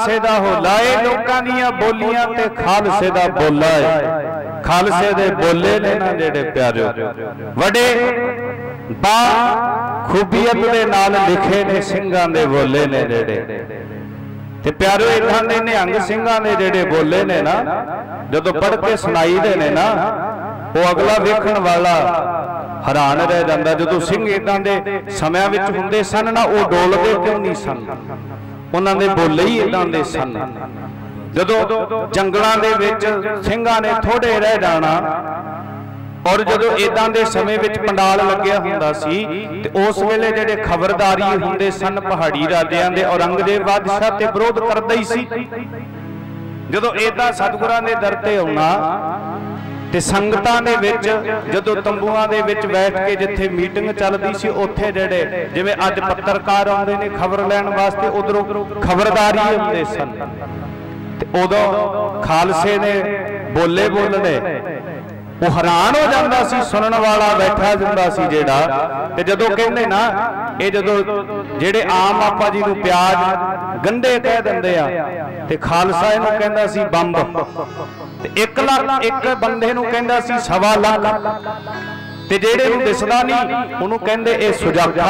खालसे दा होला है, लोकां दियां बोलियां ते खालसे दा बोला है। खालसे दे बोले ने ना जेड़े प्यारे वडे बा खूबियत दे नाल लिखे ने सिंघां दे बोले ने जेड़े ते प्यारे इदां दे निहंग सिंघां दे जेड़े बोले ने ना जदों पढ़ के सुनाई दे ने ना वो अगला वेखण वाला हैरान रह जाता। जो सिंह इदां दे समियां विच हुंदे सन ना वो डोलदे क्यों नहीं सन, उन्हां दे बोले ही इदां दे सन। जदों जंगलां दे विच सिंघां ने थोड़े रह जाना और जदों इदां दे समय विच पंडाल लग्या हुंदा सी ते उस वेले जिहड़े खबरदारी हुंदे सन पहाड़ी राजियां दे औरंगजेब बादशाह ते विरोध करदा ही सी। जदों इदां सतगुरां दे दर ते आउणा ते संगतां दे विच जदों तंबूआं दे विच बैठ के जिथे मीटिंग चलदी सी उत्थे जिहड़े जिवें अज पत्रकार आउंदे ने खबर लैण वास्ते उधरों खबरदारी हुंदे सन ते उदों खालसे ने बोले बोलने वो हैरान हो जाता सी, सुनने वाला बैठा जाता सी जेड़ा। ते जदों कहंदे ना ये जदों जेड़े आम आपा जी नूं प्याज गंढे कह दिंदे आ ते खालसा इहनूं कहंदा सी बंब ते 1 लाख एक बंदे नूं कहंदा सी 1.25 लाख ते जेड़े नूं दिसदा नहीं उहनूं कहंदे ए सुजाखा।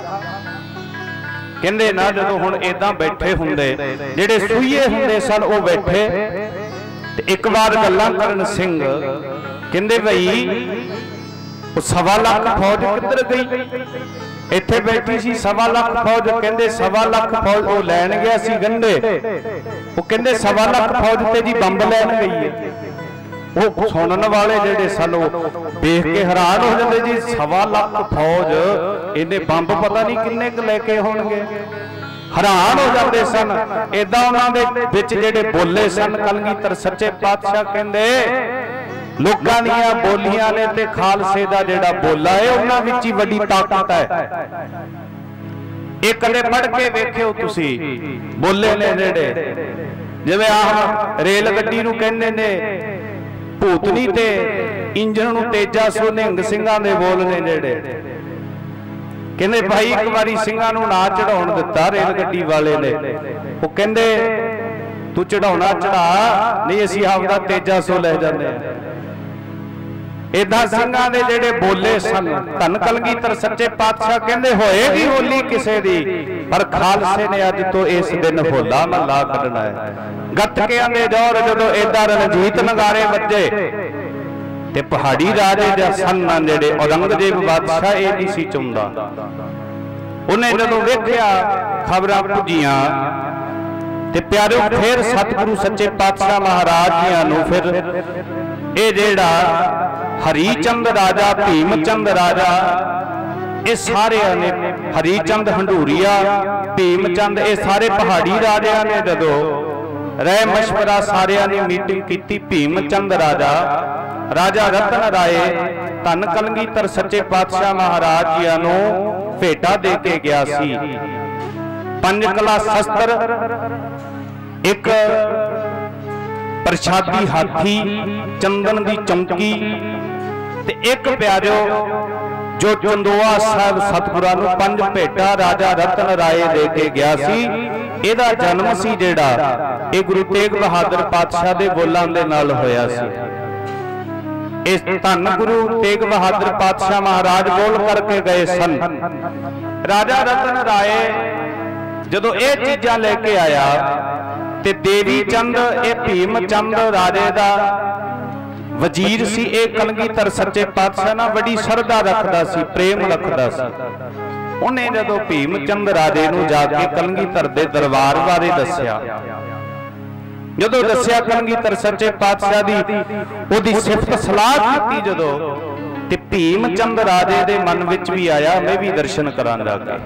कहंदे ना जदों हुण इदां बैठे हुंदे जेड़े सूईए हुंदे सन वो बैठे ते एक बार गल्लां करन सिंह कहंदे भई वो 1.25 लाख फौज किधर गई, इत्थे बैठी सी 1.25 लाख फौज। कहंदे 1.25 लाख फौज वो लैण गया सी गंढे, वो कहंदे 1.25 लाख फौज ते जी बंब लैण गई है। वो सुनने वाले जेडे सन देख के हैरान हो जाते जी 1.25 लाख फौज इन्हें बंब पता नहीं किन्ने क लेके होणगे, हैरान हो जाते सन। इदां उन्हां दे विच जेडे बोले सन कलगीधर सच्चे पातशाह कहंदे लोकां दीयां बोलियां ने ते खालसे दा जेड़ा बोला है उन्हां विच ही वड्डी ताकत है। एक कदे पढ़ के वेखियो तुसी बोले ने जेड़े जिवें आह रेल गड्डी नूं कहंदे ने भूतनी ते इंजन नूं तेजा सो निहंग सिंघां दे बोल ने जेड़े कहंदे भाई एक बारी सिंघां नूं ना चढ़ाउण दित्ता रेल गड्डी वाले ने, वो कहंदे तू चढ़ाउणा चढ़ा नहीं असीं आपदा तेजा सो ले जांदे। इदां सिंघां दे जेड़े बोले सन धन कलगीधर सच्चे पातशाह कहंदे होएगी होली किसे दी पर खालसे ने अज तो इस दिन होला महला कढना है। गतकियां दे दौर जदों इदां रणजीत नगारे वजे ते पहाड़ी राजे दे सन जेड़े औरंगजेब बादशाह ये नहीं सी चाहुंदा। उन्हें जदों वेखिया खबरां पुजीआं ते प्यारे फिर सतगुरु सच्चे पातशाह महाराज जियां नूं फिर ये जेड़ा हरीचंद राजा भीमचंद राजा ये सारे ने हरीचंद हंडूरिया भीमचंद ये सारे पहाड़ी राजा ने जदों रह मशवरा सारिया ने मीटिंग की। भीमचंद राजा राजा रतन राय धन कलगीधर सच्चे पातशाह महाराज जी नूं भेटा दे के गया सी। 5 कला शस्त्र, एक प्रसादी हाथी, चंदन दी चौंकी ते एक प्यारिओ जो चंदोआ साहब सतगुरां नूं 5 भेटा राजा रतन राय दे के गया सी। इहदा जन्म सी जेड़ा ये गुरु तेग बहादुर पातशाह दे बोलां दे नाल होया सी। इस धन गुरु तेग बहादुर पातशाह महाराज बोल करके गए सन। राजा रतन राय जदों ये चीज़ां लेके आया ते देवी चंद ये भीमचंद राजे दा वजीर सी। एक कलगीधर सच्चे पातशाह नाल बड़ी श्रद्धा रखदा सी, प्रेम रखदा सी। उन्हें जदों भीमचंद राजे नूं जाके कलगीधर दे दरबार बारे दस्सिया, जदों दस्सिया कलगीधर सच्चे पातशाह दी ओदी सिफत सलाह कीती जदों ते भीमचंद राजे दे मन विच भी आया मैं भी दर्शन करां जाके।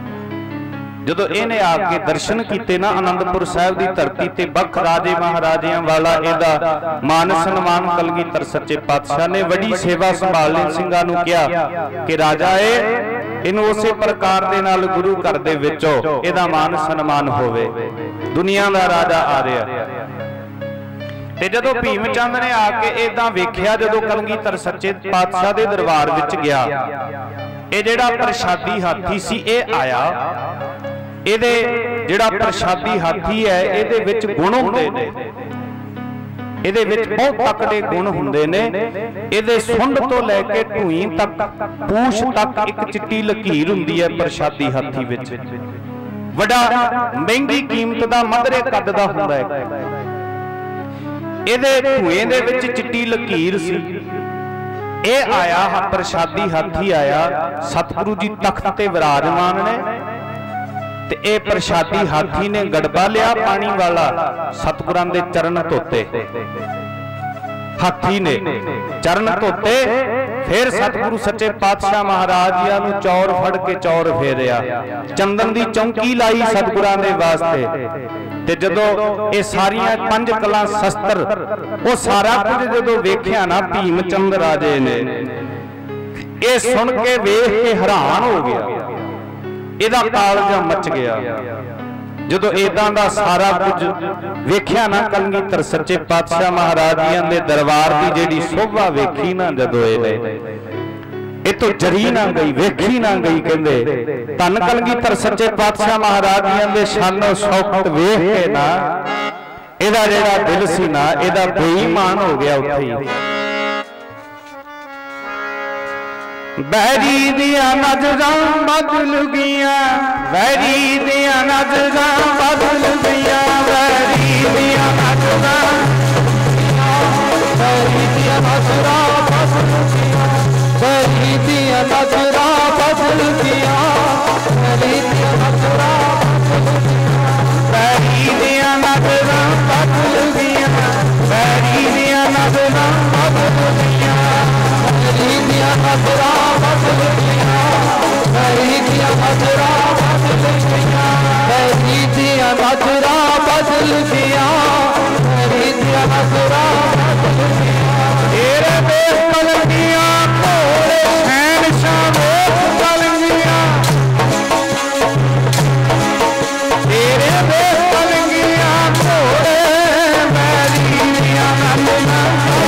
जदों इहने आके दर्शन किते ना आनंदपुर साहिब दी धरती ते बख राजे महाराजियां वाला इहदा मान सन्मान कलगीधर सच्चे पातशाह ने वड्डी सेवा संभालने सिंघां नूं कहा कि राजा इहनूं उसे प्रकार दे नाल गुरु घर दे विचों इहदा मान सन्मान होवे, दुनिया दा राजा आ रहा। ते जदों भीमचंद ने आके इदां वेखिया, जदों कलगीधर सच्चे पातशाह दे दरबार विच गया, ये जिहड़ा प्रसादी हाथी सी ये आया ਇਹਦੇ ਜਿਹੜਾ ਪ੍ਰਸ਼ਾਦੀ ਹਾਥੀ ਹੈ ਇਹਦੇ ਵਿੱਚ ਗੁਣ ਹੁੰਦੇ ਨੇ, ਇਹਦੇ ਵਿੱਚ ਬਹੁਤ ਤਕੜੇ ਗੁਣ ਹੁੰਦੇ ਨੇ। ਇਹਦੇ ਸੁੰਡ ਤੋਂ ਲੈ ਕੇ ਢੂਈ ਤੱਕ, ਪੂਛ ਤੱਕ ਇੱਕ ਚਿੱਟੀ ਲਕੀਰ ਹੁੰਦੀ ਹੈ ਪ੍ਰਸ਼ਾਦੀ ਹਾਥੀ ਵਿੱਚ। ਵੱਡਾ ਮਹਿੰਗੀ ਕੀਮਤ ਦਾ ਮਧਰੇ ਕੱਦ ਦਾ ਹੁੰਦਾ ਹੈ। ਇਹਦੇ ਢੂਏ ਦੇ ਵਿੱਚ ਚਿੱਟੀ ਲਕੀਰ ਸੀ। ਇਹ ਆਇਆ ਪ੍ਰਸ਼ਾਦੀ ਹਾਥੀ ਆਇਆ, ਸਤਿਗੁਰੂ ਜੀ ਤਖਤ ਤੇ ਵਿਰਾਜਮਾਨ ਨੇ ਤੇ ਇਹ ਪ੍ਰਸ਼ਾਦੀ ਹਾਥੀ ਨੇ ਗੜਬਾ ਲਿਆ ਪਾਣੀ ਵਾਲਾ, ਸਤਿਗੁਰਾਂ ਦੇ ਚਰਨ ਧੋਤੇ। ਹਾਥੀ ਨੇ ਚਰਨ ਧੋਤੇ, ਫਿਰ ਸਤਿਗੁਰੂ ਸੱਚੇ ਪਾਤਸ਼ਾਹ ਮਹਾਰਾਜ ਜੀ ਨੂੰ ਚੌਰ ਫੜ ਕੇ ਚੌਰ ਫੇਰਿਆ, ਚੰਦਨ ਦੀ ਚੌਂਕੀ ਲਾਈ ਸਤਿਗੁਰਾਂ ਦੇ ਵਾਸਤੇ। ਤੇ ਜਦੋਂ ਇਹ ਸਾਰੀਆਂ ਪੰਜ ਕਲਾ ਸ਼ਸਤਰ ਉਹ ਸਾਰਾ ਕੁਝ ਜਦੋਂ ਵੇਖਿਆ ਨਾ ਭੀਮ ਚੰਦ ਰਾਜੇ ਨੇ, ਇਹ ਸੁਣ ਕੇ ਵੇਖ ਕੇ ਹੈਰਾਨ ਹੋ ਗਿਆ, ਇਹਦਾ ਕਾਲਜਾ ਮੱਚ ਗਿਆ। ਜਦੋਂ ਇਦਾਂ ਦਾ ਸਾਰਾ ਕੁਝ ਵੇਖਿਆ ਨਾ ਕਲਗੀਧਰ ਸੱਚੇ ਪਾਤਸ਼ਾਹ ਮਹਾਰਾਜ ਜੀਆਂ ਦੇ ਦਰਬਾਰ ਦੀ ਜਿਹੜੀ ਸ਼ੋਭਾ ਵੇਖੀ ਨਾ, ਜਦੋਂ ਇਹ ਤੋਂ ਜਰੀ ਨਾ ਗਈ, ਵੇਖੀ ਨਾ ਗਈ। ਕਹਿੰਦੇ ਧੰਨ ਕਲਗੀਧਰ ਸੱਚੇ ਪਾਤਸ਼ਾਹ ਮਹਾਰਾਜ ਜੀਆਂ ਦੇ ਸ਼ਾਨੋ ਸ਼ੌਕਤ ਵੇਖ ਕੇ ਨਾ ਇਹਦਾ ਜਿਹੜਾ ਦਿਲ ਸੀ ਨਾ, ਇਹਦਾ ਬੇਈਮਾਨ ਹੋ ਗਿਆ ਉੱਥੇ ਹੀ। ਵੈਰੀ ਦੀਆਂ ਨਜ਼ਰਾਂ ਬਦਲ ਗਈਆਂ, ਵੈਰੀ ਦੀਆਂ ਨਜ਼ਰਾਂ ਬਦਲ ਗਈਆਂ, ਵੈਰੀ ਦੀਆਂ ਨਜ਼ਰਾਂ, ਵੈਰੀ ਦੀਆਂ ਨਜ਼ਰਾਂ ਬਦਲ ਗਈਆਂ, ਵੈਰੀ ਦੀਆਂ ਨਜ਼ਰਾਂ ਬਦਲ ਗਈਆਂ, ਵੈਰੀ ਦੀਆਂ ਨਜ਼ਰਾਂ ਬਦਲ ਗਈਆਂ, ਵੈਰੀ ਦੀਆਂ ਨਜ਼ਰਾਂ ਬਦਲ ਗਈਆਂ, ਵੈਰੀ ਦੀਆਂ ਨਜ਼ਰਾਂ ਬਦਲ ਗਈਆਂ, ਵੈਰੀ ਦੀਆਂ ਨਜ਼ਰਾਂ ਬਦਲ ਗਈਆਂ, ਵੈਰੀ ਦੀਆਂ ਨਜ਼ਰਾਂ ਬਦਲ ਗਈਆਂ, ਵੈਰੀ ਦੀਆਂ ਨਜ਼ਰਾਂ ਬਦਲ ਗਈਆਂ, ਵੈਰੀ ਦੀਆਂ ਨਜ਼ਰਾਂ ਬਦਲ ਗਈਆਂ। ਤੇਰੇ ਵੇਖ ਕਲਗੀਆਂ ਘੋੜੇ ਸ਼ਹਿਨਸ਼ਾਹ ਵੇਖ ਕਲਗੀਆਂ, ਤੇਰੇ ਵੇਖ ਕਲਗੀਆਂ ਘੋੜੇ, ਵੈਰੀ ਦੀਆਂ ਨਜ਼ਰਾਂ,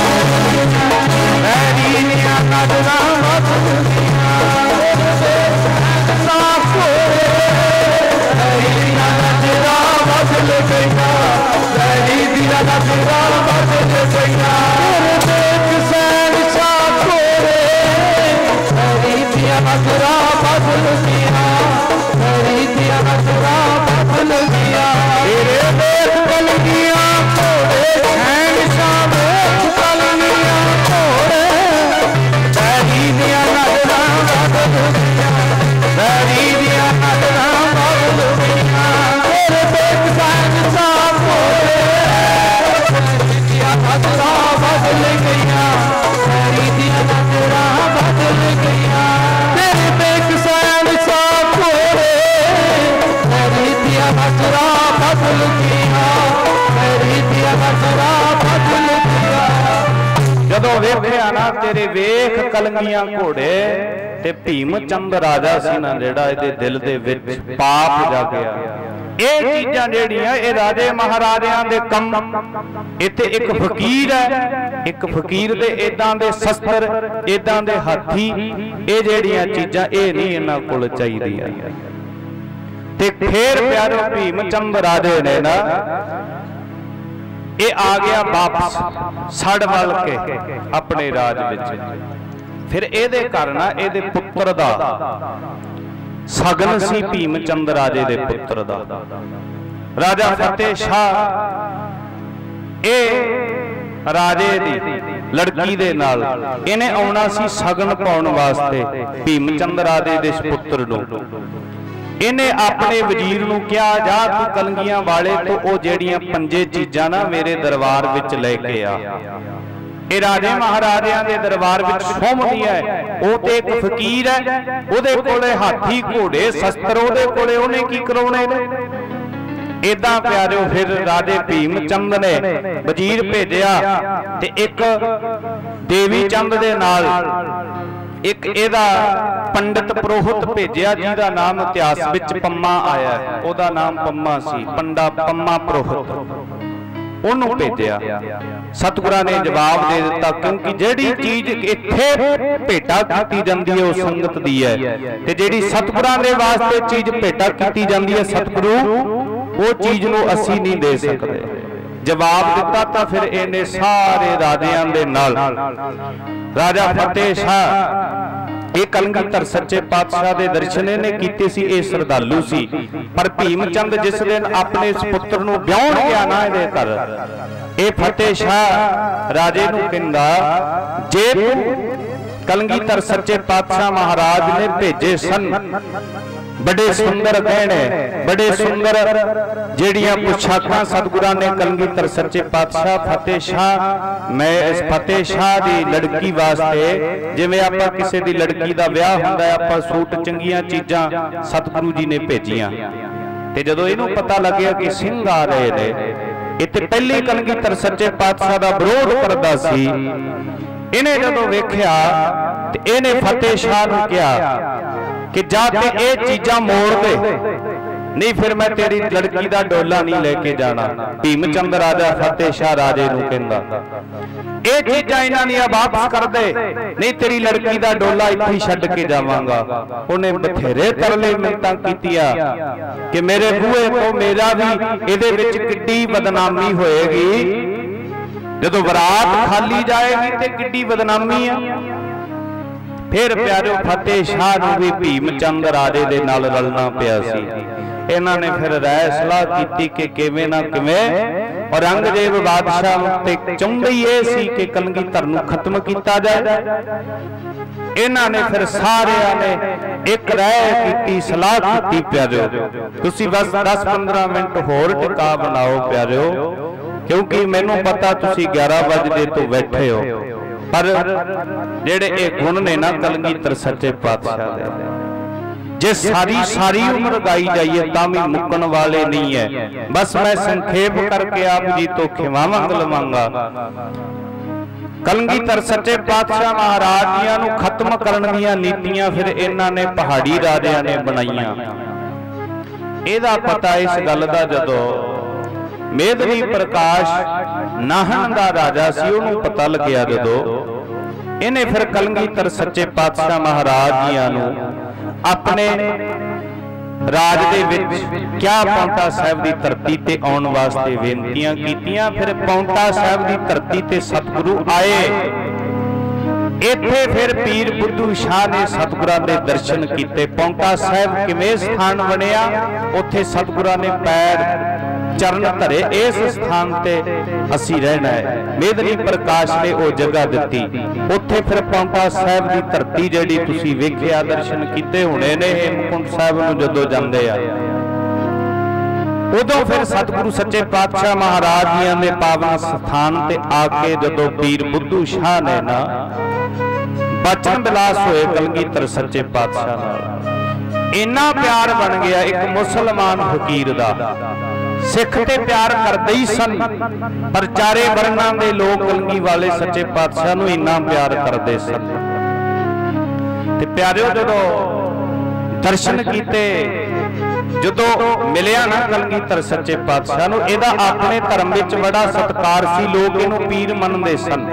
ਵੈਰੀ ਦੀਆਂ ਨਜ਼ਰਾਂ ਬਦਲ ਗਈਆਂ। ਬਦਲ ਗਈਆਂ, ਵੈਰੀ ਦੀਆਂ ਨਜ਼ਰਾਂ ਬਦਲ ਗਈਆਂ। ਤੇਰੇ ਦੇਖ ਸ਼ਹਿਨਸ਼ਾਹ ਘੋੜੇ, ਵੈਰੀ ਦੀਆਂ ਨਜ਼ਰਾਂ ਬਦਲ ਗਈਆਂ, ਵੈਰੀ ਦੀਆਂ ਨਜ਼ਰਾਂ ਬਦਲ ਗਈਆਂ। ਤੇਰੇ ਦੇਖ ਕਲਗੀਆਂ ਘੋੜੇ ਸ਼ਹਿਨਸ਼ਾਹ ਵੇਖ ਕਲਗੀਆਂ ਘੋੜੇ, ਵੈਰੀ ਦੀਆਂ ਨਜ਼ਰਾਂ ਬਦਲ ਗਈਆਂ, ਵੈਰੀ ਦੀਆਂ ਨਜ਼ਰਾਂ ਬਦਲ ਗਈਆਂ। ਤੇਰੇ ਦੇਖ ਸ਼ਹਿਨਸ਼ਾਹ ਘੋੜੇ, ਵੈਰੀ ਦੀਆਂ ਨਜ਼ਰਾਂ ਬਦਲ ਗਈਆਂ, ਵੈਰੀ ਦੀਆਂ ਨਜ਼ਰਾਂ ਬਦਲ ਗਈਆਂ। ਤੇਰੇ ਦੇਖ ਸ਼ਹਿਨਸ਼ਾਹ ਘੋੜੇ, ਵੈਰੀ ਦੀਆਂ ਨਜ਼ਰਾਂ ਬਦਲ ਗਈਆਂ, ਵੈਰੀ ਦੀਆਂ ਨਜ਼ਰਾਂ ਬਦਲ ਗਈਆਂ। ਜਦੋਂ ਵੇਖਿਆ ਨਾ ਤੇਰੇ ਵੇਖ ਕਲਗੀਆਂ ਘੋੜੇ, ਤੇ ਭੀਮ ਚੰਦ ਰਾਜਾ ਸੀ ਨਾ ਜਿਹੜਾ, ਇਹਦੇ ਦਿਲ ਦੇ ਵਿੱਚ ਪਾਪ ਜਾਗਿਆ। ਇਹ ਚੀਜ਼ਾਂ ਜਿਹੜੀਆਂ ਇਹ ਰਾਜੇ ਮਹਾਰਾਜਿਆਂ ਦੇ ਕੰਮ, ਇੱਥੇ ਇੱਕ ਫਕੀਰ ਹੈ, ਇੱਕ ਫਕੀਰ ਦੇ ਇਦਾਂ ਦੇ ਸ਼ਸਤਰ, ਇਦਾਂ ਦੇ ਹਾਥੀ, ਇਹ ਜਿਹੜੀਆਂ ਚੀਜ਼ਾਂ ਇਹ ਨਹੀਂ ਇਹਨਾਂ ਕੋਲ ਚਾਹੀਦੀਆਂ। ਤੇ ਫੇਰ ਪਿਆਰੋ ਭੀਮ ਚੰਦ ਰਾਜੇ ਨੇ ਨਾ ਇਹ ਆ ਗਿਆ ਵਾਪਸ ਸੜ ਵੱਲ ਕੇ ਆਪਣੇ ਰਾਜ ਵਿੱਚ। ਫਿਰ ਇਹਦੇ ਘਰ ਨਾ ਇਹਦੇ ਪੁੱਤਰ ਦਾ ਸਗਨ ਸੀ, ਭੀਮ ਚੰਦ ਰਾਜੇ ਦੇ ਪੁੱਤਰ ਦਾ। ਰਾਜਾ ਫਤਿਹ ਸ਼ਾਹ ਇਹ ਰਾਜੇ ਦੀ ਲੜਕੀ ਦੇ ਨਾਲ ਇਹਨੇ ਆਉਣਾ ਸੀ ਸਗਨ ਪਾਉਣ ਵਾਸਤੇ ਭੀਮ ਚੰਦ ਰਾਜੇ ਦੇ ਪੁੱਤਰ ਨੂੰ। ਇਹਨੇ ਆਪਣੇ ਵਜ਼ੀਰ ਨੂੰ ਕਿਹਾ, ਜਾ ਤੂੰ ਕਲਗੀਆਂ ਵਾਲੇ ਤੋਂ ਉਹ ਜਿਹੜੀਆਂ ਪੰਜੇ ਚੀਜ਼ਾਂ ਨਾ ਮੇਰੇ ਦਰਬਾਰ ਵਿੱਚ ਲੈ ਕੇ ਆ। ਇਹ ਰਾਜੇ ਮਹਾਰਾਜਿਆਂ ਦੇ ਦਰਬਾਰ ਵਿੱਚ ਸ਼ੋਭਦੀ ਹੈ। ਉਹ ਤੇ ਇੱਕ ਫਕੀਰ ਹੈ, ਉਹਦੇ ਕੋਲੇ ਹਾਥੀ ਘੋੜੇ ਸ਼ਸਤਰ, ਉਹਦੇ ਕੋਲੇ ਉਹਨੇ ਕੀ ਕਰਾਉਣੇ ਨੇ। ਇਦਾਂ ਪਿਆਰਿਓ ਫਿਰ ਰਾਜੇ ਭੀਮ ਚੰਦ ਨੇ ਵਜ਼ੀਰ ਭੇਜਿਆ ਤੇ ਇੱਕ ਦੇਵੀ ਚੰਦ ਦੇ ਨਾਲ ਇੱਕ ਇਹਦਾ ਪੰਡਿਤ ਪ੍ਰੋਹਿਤ ਭੇਜਿਆ, ਜਿਹਦਾ ਨਾਮ ਇਤਿਹਾਸ ਵਿੱਚ ਪੰਮਾ ਆਇਆ ਹੈ। ਉਹਦਾ ਨਾਮ ਪੰਮਾ ਸੀ, ਪੰਡਾ ਪੰਮਾ ਪ੍ਰੋਹਿਤ। ਉਹਨੂੰ ਭੇਜਿਆ। ਸਤਿਗੁਰਾਂ ਨੇ ਜਵਾਬ ਦੇ ਦਿੱਤਾ, ਕਿਉਂਕਿ ਜਿਹੜੀ ਚੀਜ਼ ਇੱਥੇ ਭੇਟਾ ਕੀਤੀ ਜਾਂਦੀ ਹੈ ਉਹ ਸੰਗਤ ਦੀ ਹੈ, ਤੇ ਜਿਹੜੀ ਸਤਿਗੁਰਾਂ ਦੇ ਵਾਸਤੇ ਚੀਜ਼ ਭੇਟਾ ਕੀਤੀ ਜਾਂਦੀ ਹੈ ਸਤਿਗੁਰੂ, ਉਹ ਚੀਜ਼ ਨੂੰ ਅਸੀਂ ਨਹੀਂ ਦੇ ਸਕਦੇ। ਜਵਾਬ ਦਿੱਤਾ ਤਾਂ ਫਿਰ ਇਹਨੇ ਸਾਰੇ ਰਾਜਿਆਂ ਦੇ ਨਾਲ ਰਾਜਾ ਫਤਿਹ ਸ਼ਾਹ, ਇਹ ਕਲਗੀਧਰ ਸੱਚੇ ਪਾਤਸ਼ਾਹ ਦੇ ਦਰਸ਼ਨ ਇਹਨੇ ਕੀਤੇ ਸੀ, ਇਹ ਸ਼ਰਧਾਲੂ ਸੀ। ਪਰ ਭੀਮ ਚੰਦ ਜਿਸ ਦਿਨ ਆਪਣੇ ਇਸ ਪੁੱਤਰ ਨੂੰ ਵਿਆਹਣ ਗਿਆ ਨਾ ਇਹਦੇ ਘਰ, ਇਹ ਫਤਿਹ ਸ਼ਾਹ ਰਾਜੇ ਨੂੰ ਕਹਿੰਦਾ, ਜੇ ਤੂੰ ਕਲਗੀਧਰ ਸੱਚੇ ਪਾਤਸ਼ਾਹ ਮਹਾਰਾਜ ਨੇ ਭੇਜੇ ਸਨ बड़े सुंदर गहने, बड़े सुंदर जेड़ियां पोशाकां सतगुरां ने कलगीधर सच्चे पातशाह फतेह शाह, मैं इस फतेह शाह दी लड़की वास्ते जिवें आपां किसी दी लड़की दा विआह हुंदा है आपां सूट चंगियां चीज़ां सतगुरु जी ने भेजियां। ते जदों इहनूं पता लग्या कि सिंह आ रहे ने, इत्थे पहले कलगीधर सच्चे पातशाह दा विरोध करदा सी, इहने जदों वेखिया ते इहने फतेह शाह नूं कहा कि जाते ये चीज़ां मोड़ दे, नहीं फिर मैं तेरी लड़की दा डोला नहीं लेके जाना। भीम चंद राजा फतेह शाह राजे नूं कहंदा, ये चीज़ां इन्हां दियां वापस कर दे, नहीं तेरी लड़की दा डोला इत्थे ही छड्ड के जावांगा। उन्हें बथेरे तरले मिन्नतां कीतियां कि मेरे बूहे तो मेरा भी इहदे विच किड्डी बदनामी होएगी, जदों बरात खाली जाएगी ते किड्डी बदनामी है। फिर प्यारो फतेह शाह नूं भी भीम चंद राजे दे नाल रलना पिया सी। इन्हां ने फिर राय सलाह कीती कि किवें ना किवें औरंगजेब बादशाह ते चाहुंदा ही इह सी कि कलगीधर नूं खत्म कीता जाए। इन्हां ने फिर सारियां ने एक राय कीती, सलाह कीती प्यारो, तुसीं बस 10-15 मिनट होर टिका बनाओ प्यारो, क्योंकि मैनूं पता तुसीं 11 बजे तो बैठे हो, पर जेड़े एक गुण ने ना कलगीधर सच्चे पातशाह दे, जे सारी उम्र गाई जाइए तां भी मुक्कण वाले नहीं है। बस मैं संक्षेप करके आप जी तो खिमावंग लवांगा। कलगीधर सच्चे पातशाह महाराज जियां नूं खत्म करन दीयां नीतियां फिर इन्हां ने पहाड़ी राजियां ने बनाईयां। इहदा पता इस गल दा जदों मेदनी प्रकाश नाहन दा राजा सी, उहनूं पता लग्या जदों, इन्हें फिर कलगीधर सच्चे पातशाह महाराज जियां नूं अपने राज दे विच क्या पाउंटा साहिब दी धरती ते आउण वास्ते बेनतियां कीतियां। फिर पाउंटा साहिब दी धरती ते सतगुरु आए, इत्थे फिर पीर बुद्धू शाह ने सतगुरां दे दर्शन कीते। पाउंटा साहिब किवें स्थान बनिया, उत्थे सतगुरां ने पैर चरण धरे, इस स्थान ते असी रहना है। मेदनी प्रकाश ने वो जगह दिती, उत्थे फिर पाउंटा साहिब दी धरती जिहड़ी तुसीं वेखिया दर्शन कीते होणे ने, हेमकुंट साहिब नूं जदों जांदे आ उदों फिर सतगुरु सच्चे पातशाह महाराज जियां दे पावन स्थान ते आके जदों पीर बुद्धू शाह ने ना बचन बिलास होए कलगीधर सच्चे पातशाह नाल, इन्ना प्यार बन गया एक मुसलमान फकीर दा। सिख ते प्यार करदे ही सन, पर चारे वर्णां दे लोग कलगी वाले सच्चे पातशाह नूं इन्ना प्यार करदे सन। ते प्यारिओ जदों दर्शन कीते, जदों मिलिया ना कलगीधर सच्चे पातशाह नूं, इहदा अपने धर्म विच बड़ा सत्कार सी, लोग इहनूं पीर मनदे सन।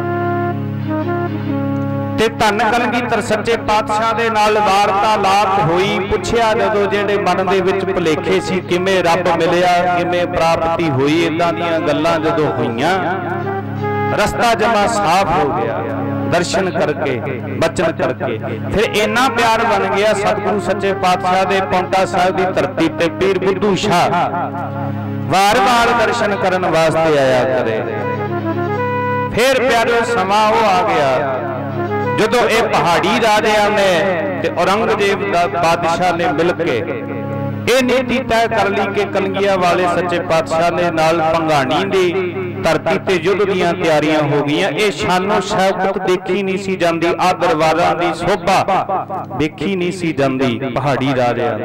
ते धन कलगीधर सच्चे पातशाह दे नाल वार्तालाप होई, पुछया जदों जेड़े मन दे विच भुलेखे सी किवें रब मिलिया, किवें प्राप्ति हुई, इदां दीयां गल्लां जदों होईयां, रस्ता जमा साफ हो गया दर्शन करके बचन करके। फिर इन्ना प्यार बन गया सतगुरु सच्चे पातशाह दे पाउंटा साहिब दी धरती ते पीर बुद्धू शाह वार-वार दर्शन करन वास्ते आया करे। फिर प्यारो समा वो आ गया जदों ये पहाड़ी राजियां ने ते औरंगजेब दा बादशाह ने मिल के ये नीति तय कर ली कि कलगिया वाले सच्चे पातशाह ने नाल भंगाणी दी धरती ते युद्ध दीयां तैयारियां हो गईयां। ये शानो शौकत देखी नहीं सी जांदी, आ दरबारां दी शोभा देखी नहीं सी जांदी पहाड़ी राजियां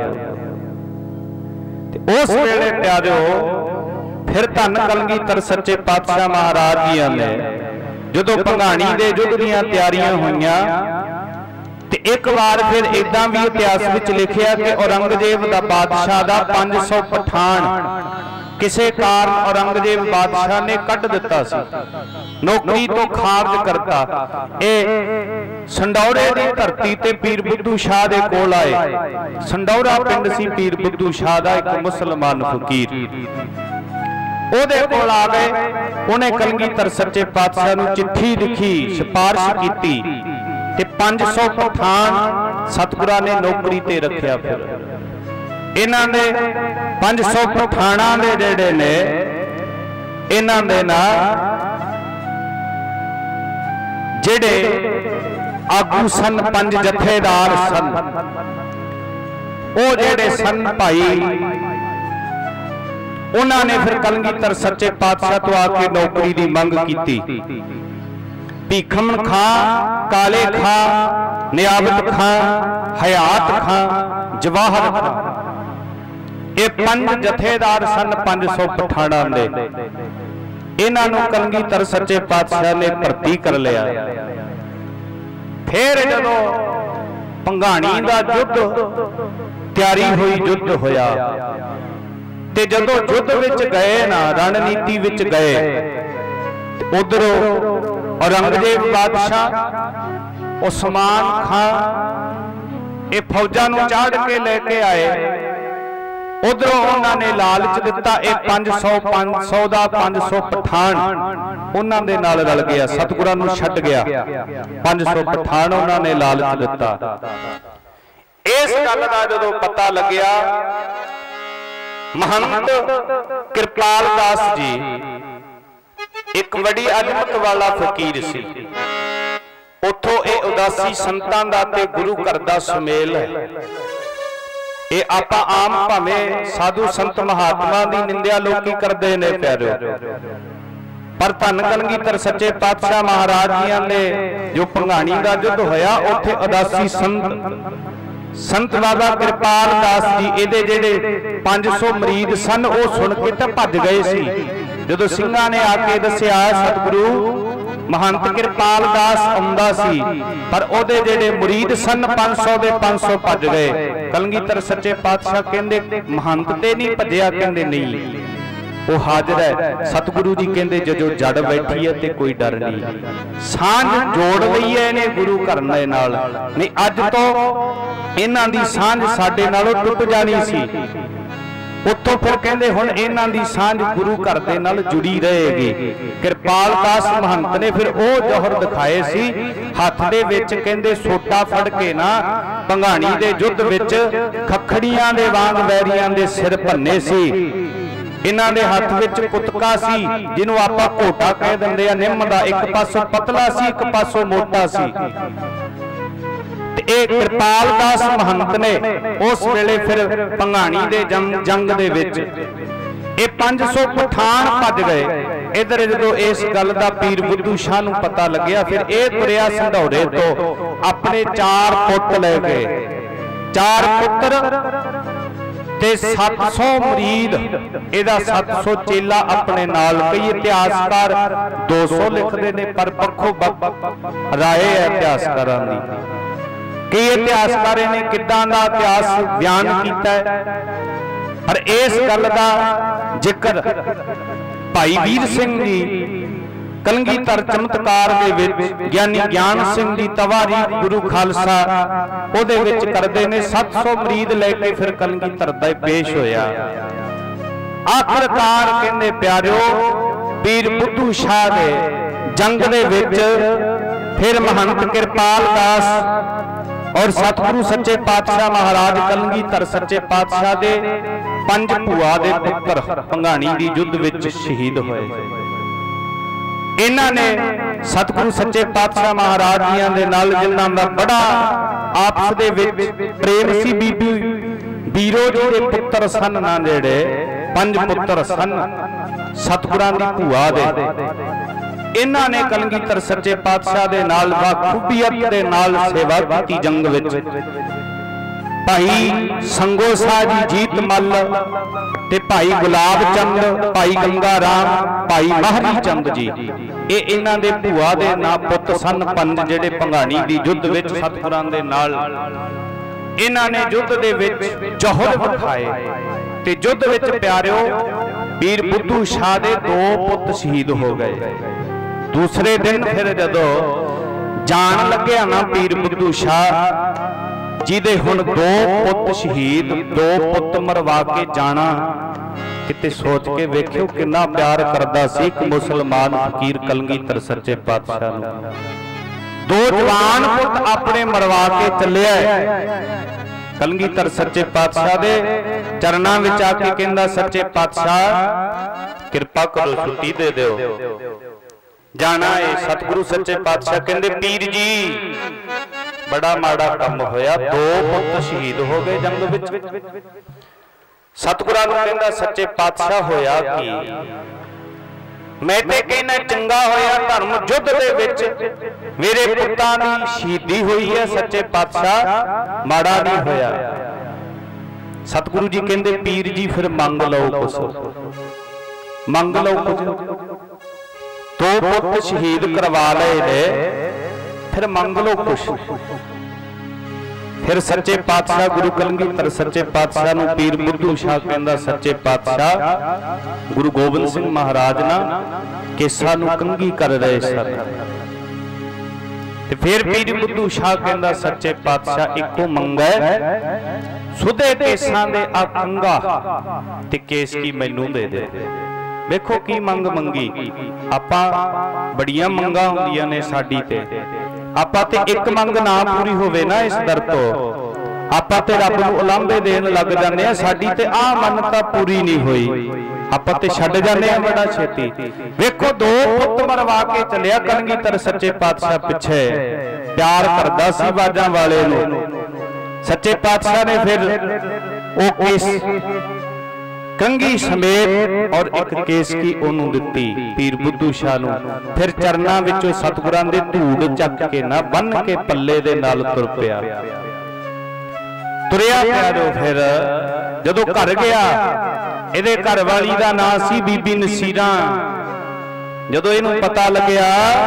ते उस वेले प्यारो फिर धन कलगीधर सच्चे पातशाह महाराज जियां ने जदों भंगाणी दे युद्ध दीयां तैयारियां होईयां, ਤੇ ਇੱਕ ਵਾਰ ਫਿਰ ਇਦਾਂ ਵੀ ਇਤਿਹਾਸ ਵਿੱਚ ਲਿਖਿਆ ਕਿ ਔਰੰਗਜ਼ੇਬ ਦਾ ਬਾਦਸ਼ਾਹ ਦਾ 500 ਪਠਾਨ ਕਿਸੇ ਕਾਰਨ ਔਰੰਗਜ਼ੇਬ ਬਾਦਸ਼ਾਹ ਨੇ ਕੱਢ ਦਿੱਤਾ ਸੀ, ਨੌਕਰੀ ਤੋਂ ਖਾਰਜ ਕਰਤਾ। ਇਹ ਸੰਡੌਰੇ ਦੀ ਧਰਤੀ ਤੇ ਪੀਰ ਬੁੱਧੂ ਸ਼ਾਹ ਦੇ ਕੋਲ ਆਏ। ਸੰਡੌਰਾ ਪਿੰਡ ਸੀ ਪੀਰ ਬੁੱਧੂ ਸ਼ਾਹ ਦਾ, ਇੱਕ ਮੁਸਲਮਾਨ ਫਕੀਰ। ਉਹਦੇ ਕੋਲ ਆ ਗਏ। ਉਹਨੇ ਕਲਗੀਧਰ ਸੱਚੇ ਪਾਤਸ਼ਾਹ ਨੂੰ ਚਿੱਠੀ ਲਿਖੀ, ਸਿਫਾਰਿਸ਼ ਕੀਤੀ ਤੇ 500 ਪਠਾਨ ਸਤਿਗੁਰਾਂ ਨੇ ਨੌਕਰੀ ਤੇ ਰੱਖਿਆ। ਫਿਰ ਇਹਨਾਂ ਦੇ 500 ਪਠਾਨਾਂ ਦੇ ਜਿਹੜੇ ਨੇ ਇਹਨਾਂ ਦੇ ਨਾਲ ਜਿਹੜੇ ਆਗੂ ਸਨ, 5 ਜਥੇਦਾਰ ਸਨ, ਉਹ ਜਿਹੜੇ ਸਨ ਭਾਈ, ਉਹਨਾਂ ਨੇ ਫਿਰ ਕਲਗੀਧਰ ਸੱਚੇ ਪਾਤਸ਼ਾਹ ਤੋਂ ਆ ਕੇ ਨੌਕਰੀ ਦੀ ਮੰਗ ਕੀਤੀ। ਭੀਖਮ ਖਾਂ, ਕਾਲੇ ਖਾਂ, ਨਿਆਬਤ ਖਾਂ, ਹਯਾਤ ਖਾਂ, ਜਵਾਹਰ ਖਾਂ, ਇਹ 5 ਜਥੇਦਾਰ ਸਨ 500 ਪਠਾਨਾਂ ਦੇ। ਇਹਨਾਂ ਨੂੰ ਕਲਗੀਧਰ ਸੱਚੇ ਪਾਤਸ਼ਾਹ ਨੇ ਭਰਤੀ ਕਰ ਲਿਆ। ਫਿਰ ਜਦੋਂ ਭੰਗਾਣੀ ਦਾ ਯੁੱਧ ਤਿਆਰੀ ਹੋਈ, ਯੁੱਧ ਹੋਇਆ ਤੇ ਜਦੋਂ ਯੁੱਧ ਵਿੱਚ ਗਏ ਨਾ, ਰਣਨੀਤੀ ਵਿੱਚ ਗਏ, ਉਧਰੋਂ ਔਰੰਗਜ਼ੇਬ ਬਾਦਸ਼ਾਹ, ਉਸਮਾਨ ਖਾਂ ਇਹ ਫੌਜਾਂ ਨੂੰ ਚਾੜ ਕੇ ਲੈ ਕੇ ਆਏ। ਉਧਰੋਂ ਉਹਨਾਂ ਨੇ ਲਾਲਚ ਦਿੱਤਾ, ਇਹ 500 ਦਾ 500 ਪਠਾਨ ਉਹਨਾਂ ਦੇ ਨਾਲ ਰਲ ਗਿਆ, ਸਤਿਗੁਰਾਂ ਨੂੰ ਛੱਡ ਗਿਆ। 500 ਪਠਾਨ ਉਹਨਾਂ ਨੇ ਲਾਲਚ ਦਿੱਤਾ। ਇਸ ਗੱਲ ਦਾ ਜਦੋਂ ਪਤਾ ਲੱਗਿਆ, ਮਹੰਤ ਕਿਰਪਾਲ ਦਾਸ ਜੀ ਇੱਕ ਵੱਡੀ ਅਜ਼ਮਤ ਵਾਲਾ ਫਕੀਰ ਸੀ। ਉੱਥੋਂ ਇਹ ਉਦਾਸੀ ਸੰਤਾਂ ਦਾ ਤੇ ਗੁਰੂ ਘਰ ਦਾ ਸੁਮੇਲ ਹੈ। ਇਹ ਆਪਾਂ ਆਮ ਭਾਵੇਂ ਸਾਧੂ ਸੰਤ ਮਹਾਤਮਾ ਦੀ ਨਿੰਦਿਆ ਲੋਕੀ ਕਰਦੇ ਨੇ ਪਿਆਰਿਓ, ਪਰ ਧੰਨ ਕਲਗੀਧਰ ਸੱਚੇ ਪਾਤਸ਼ਾਹ ਮਹਾਰਾਜ ਜੀਆਂ ਨੇ ਜੋ ਭੰਗਾਣੀ ਦਾ ਯੁੱਧ ਹੋਇਆ, ਉੱਥੇ ਉਦਾਸੀ ਸੰਤ ਬਾਬਾ ਕਿਰਪਾਲ ਦਾਸ ਜੀ, ਇਹਦੇ ਜਿਹੜੇ 500 ਮਰੀਦ ਸਨ, ਉਹ ਸੁਣ ਕੇ ਤਾਂ ਭੱਜ ਗਏ ਸੀ। ਜਦੋਂ ਸਿੰਘਾਂ ਨੇ ਆ ਕੇ ਦੱਸਿਆ ਸਤਿਗੁਰੂ ਮਹੰਤ ਕਿਰਪਾਲ ਦਾਸ ਆਉਂਦਾ ਸੀ, ਪਰ ਉਹਦੇ ਜਿਹੜੇ ਮੁਰੀਦ ਸਨ 500 ਦੇ 500 ਭੱਜ ਗਏ। ਕਲਗੀਧਰ ਸੱਚੇ ਪਾਤਸ਼ਾਹ ਕਹਿੰਦੇ ਮਹੰਤ ਤੇ ਨਹੀਂ ਭੱਜਿਆ, ਕਹਿੰਦੇ ਨਹੀਂ, ਉਹ ਹਾਜ਼ਰ ਹੈ। ਸਤਿਗੁਰੂ ਜੀ ਕਹਿੰਦੇ ਜਦੋਂ ਜੜ ਬੈਠੀ ਹੈ ਤੇ ਕੋਈ ਡਰ ਨਹੀਂ, ਸਾਂਝ ਜੋੜ ਲਈ ਹੈ ਇਹਨੇ ਗੁਰੂ ਘਰ ਦੇ ਨਾਲ, ਨਹੀਂ ਅੱਜ ਤੋਂ ਇਹਨਾਂ ਦੀ ਸਾਂਝ ਸਾਡੇ ਨਾਲੋਂ ਟੁੱਟ ਜਾਣੀ ਸੀ। ਉੱਥੋਂ ਫਿਰ ਕਹਿੰਦੇ ਹੁਣ ਇਹਨਾਂ ਦੀ ਸਾਂਝ ਗੁਰੂ ਘਰ ਦੇ ਨਾਲ ਜੁੜੀ ਰਹੇਗੀ। ਕਿਰਪਾਲ ਦਾਸ ਮਹੰਤ ਨੇ ਫਿਰ ਉਹ ਜੋਹਰ ਦਿਖਾਏ ਸੀ, ਹੱਥ ਦੇ ਵਿੱਚ ਕਹਿੰਦੇ ਸੋਟਾ ਫੜ ਕੇ ਨਾ ਭੰਗਾਣੀ ਦੇ ਯੁੱਧ ਵਿੱਚ ਖੱਖੜੀਆਂ ਦੇ ਵਾਂਗ ਵੈਰੀਆਂ ਦੇ ਸਿਰ ਭੰਨੇ ਸੀ। ਇਹਨਾਂ ਦੇ ਹੱਥ ਵਿੱਚ ਕੁਤਕਾ ਸੀ, ਜਿਹਨੂੰ ਆਪਾਂ ਘੋਟਾ ਕਹਿ ਦਿੰਦੇ ਆ, ਨਿੰਮ ਦਾ, ਇੱਕ ਪਾਸੋਂ ਪਤਲਾ ਸੀ, ਇੱਕ ਪਾਸੋਂ ਮੋਟਾ ਸੀ। ਤੇ ਇਹ ਕਿਰਪਾਲ ਦਾਸ ਮਹੰਤ ਨੇ ਉਸ ਵੇਲੇ ਫਿਰ ਭੰਗਾਣੀ ਦੇ ਜੰਗ ਦੇ ਵਿੱਚ ਇਹ 500 ਪਠਾਨ ਭੱਜ ਗਏ। ਇਧਰ ਜਦੋਂ ਇਸ ਗੱਲ ਦਾ ਪੀਰ ਬੁੱਧੂ ਸ਼ਾਹ ਨੂੰ ਪਤਾ ਲੱਗਿਆ, ਫਿਰ ਇਹ ਤੁਰਿਆ ਸੰਧੌਰੇ ਤੋਂ ਆਪਣੇ 4 ਪੁੱਤ ਲੈ ਕੇ, 4 ਪੁੱਤਰ ਤੇ 700 ਮਰੀਦ, ਇਹਦਾ 700 ਚੇਲਾ ਆਪਣੇ ਨਾਲ। ਕਈ ਇਤਿਹਾਸਕਾਰ 200 ਲਿਖਦੇ ਨੇ, ਪਰ ਪੱਖੋਂ ਰਾਏ ਹੈ ਇਤਿਹਾਸਕਾਰਾਂ ਦੀ। ਕਈ ਇਤਿਹਾਸਕਾਰਾਂ ਨੇ ਕਿੱਦਾਂ ਦਾ ਇਤਿਹਾਸ ਬਿਆਨ ਕੀਤਾ ਹੈ, ਪਰ ਇਸ ਗੱਲ ਦਾ ਜ਼ਿਕਰ ਭਾਈ ਵੀਰ ਸਿੰਘ ਜੀ ਕਲਗੀਧਰ ਚਮਤਕਾਰ ਦੇ ਵਿੱਚ, ਗਿਆਨੀ ਗਿਆਨ ਸਿੰਘ ਦੀ ਤਵਾਰੀ ਗੁਰੂ ਖਾਲਸਾ ਉਹਦੇ ਵਿੱਚ ਕਰਦੇ ਨੇ। 700 ਮਰੀਦ ਲੈ ਕੇ ਫਿਰ ਕਲਗੀਧਰ ਦਾ ਪੇਸ਼ ਹੋਇਆ। ਆਖਰਕਾਰ ਕਹਿੰਦੇ ਪਿਆਰਿਓ ਪੀਰ ਬੁੱਧੂ ਸ਼ਾਹ ਦੇ ਜੰਗ ਦੇ ਵਿੱਚ ਫਿਰ ਮਹੰਤ ਕਿਰਪਾਲ ਦਾਸ ਔਰ ਸਤਿਗੁਰੂ ਸੱਚੇ ਪਾਤਸ਼ਾਹ ਮਹਾਰਾਜ ਕਲਗੀਧਰ ਸੱਚੇ ਪਾਤਸ਼ਾਹ ਦੇ 5 ਭੂਆ ਦੇ ਪੁੱਤਰ ਭੰਗਾਣੀ ਦੀ ਯੁੱਧ ਵਿੱਚ ਸ਼ਹੀਦ ਹੋਏ। ਇਹਨਾਂ ਨੇ ਸਤਿਗੁਰੂ ਸੱਚੇ ਪਾਤਸ਼ਾਹ ਮਹਾਰਾਜ ਜੀਆਂ ਦੇ ਨਾਲ ਜਿਨ੍ਹਾਂ ਦਾ ਬੜਾ ਆਪਸ ਦੇ ਵਿੱਚ ਪ੍ਰੇਮ ਸੀ। ਬੀਬੀ ਬੀਰੋ ਜੀ ਦੇ ਪੁੱਤਰ ਸਨ ਨਾ, ਜਿਹੜੇ 5 ਪੁੱਤਰ ਸਨ ਸਤਿਗੁਰਾਂ ਦੀ ਭੂਆ ਦੇ। ਇਹਨਾਂ ਨੇ ਕਲਗੀਧਰ ਸੱਚੇ ਪਾਤਸ਼ਾਹ ਦੇ ਨਾਲ ਬਖੂਬੀਅਤ ਦੇ ਨਾਲ ਸੇਵਾ ਕੀਤੀ ਜੰਗ ਵਿੱਚ। भाई संगो शाह जी जीत मल ते भाई गुलाब चंद, भाई गंगा राम, भाई महरी चंद जी, ये इन्हां दे भूआ दे ना पुत सन पंज, जेडे भंगाणी दी युद्ध विच सतगुरां दे नाल इन्हां ने युद्ध दे विच जौहर विखाए ते युद्ध विच प्यारिओ वीर बुद्धू शाह दे 2 पुत शहीद हो गए। दूसरे दिन फिर जदों जान लग्या ना वीर बुद्धू शाह जिहदे हुण 2 पुत शहीद, 2 पुत मरवा के जाना, किते सोच के वेखियो किन्ना प्यार करदा सी एक मुसलमान फकीर कलगीधर सच्चे पातशाह नूं। 2 जवान पुत अपने मरवा के चलिया कलगीधर सच्चे पातशाह दे चरणां विच आके कहंदा, सच्चे पातशाह कृपा करो छुट्टी दे दिओ, जाना है। सतगुरु सच्चे पातशाह कहंदे, पीर जी बड़ा माड़ा काम होया, 2 पुत शहीद हो गए जंग विच। सतगुरां नूं कहंदा, सच्चे पातशाह होया की? मैं ते कहना चंगा होया धर्म युद्ध दे विच मेरे पुत्तां दी शहीदी हुई है, सच्चे पातशाह माड़ा नहीं होया। सतगुरु जी कहंदे, पीर जी फिर मंग लो कुछ, मंग लो कुछ। 2 पुत शहीद करवा लए ने, फिर मंग लो कुछ। फिर सच्चे पातशाह गुरु कलगीधर सच्चे पातशाह नूं पीर बुद्धू शाह कहंदा, सच्चे पातशाह गुरु गोबिंद सिंह महाराज ना केसां नूं कंघी कर रहे सन। ते फिर पीर बुद्धू शाह कहंदा, सच्चे पातशाह इको मंगा सुधे केसां दे आ कंघा ते केस की मैनूं दे दे। देखो की मंग मंगी, आपां बड़ियां मंगां हुंदियां ने साडी ते, आपां ते एक मंग ना पूरी होवे ना इस दर तो आपां ते रब नूं उलांभे देण लग जांदे आ, साडी ते आ मन्नता पूरी नहीं होई, आपां ते छड्ड जांदे आ बड़ा छेती। वेखो 2 पुत मरवा के चलिया कलगीधर सच्चे पातशाह पिछे, प्यार करदा सी बाजां वाले नूं। सच्चे पातशाह ने फिर ओ केस कंघी समेत और एक केस की ओनू दिती पीर बुद्धू शाह नूं। फिर चरनां विचों सतगुरां दे धूड़ चक के ना बन के पल्ले दे नाल तुर पिया, तुरिया प्यारो। फिर जदों घर गया, इहदे घर वाली दा नां सी बीबी नसीरां। जदों इहनूं पता लग्या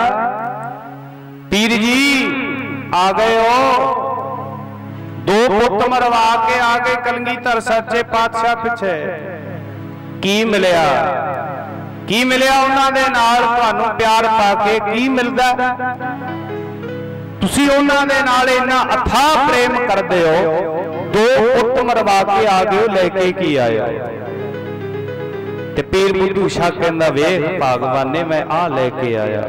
पीर जी आ गए हो, 2 पुत मरवा के आ गए कलगीधर सच्चे पातशाह पिछे, की मिलिया? की मिलिया उन्हां दे नाल? तुहानूं प्यार पाके की मिलदा? तुसीं उन्हां दे नाल इन्ना अथाह प्रेम करदे हो, 2 पुत मरवा के आ गए, लेके की आए? ते पीर बुद्धू शाह कहंदा, वेख भागवाने मैं आ लेके आया।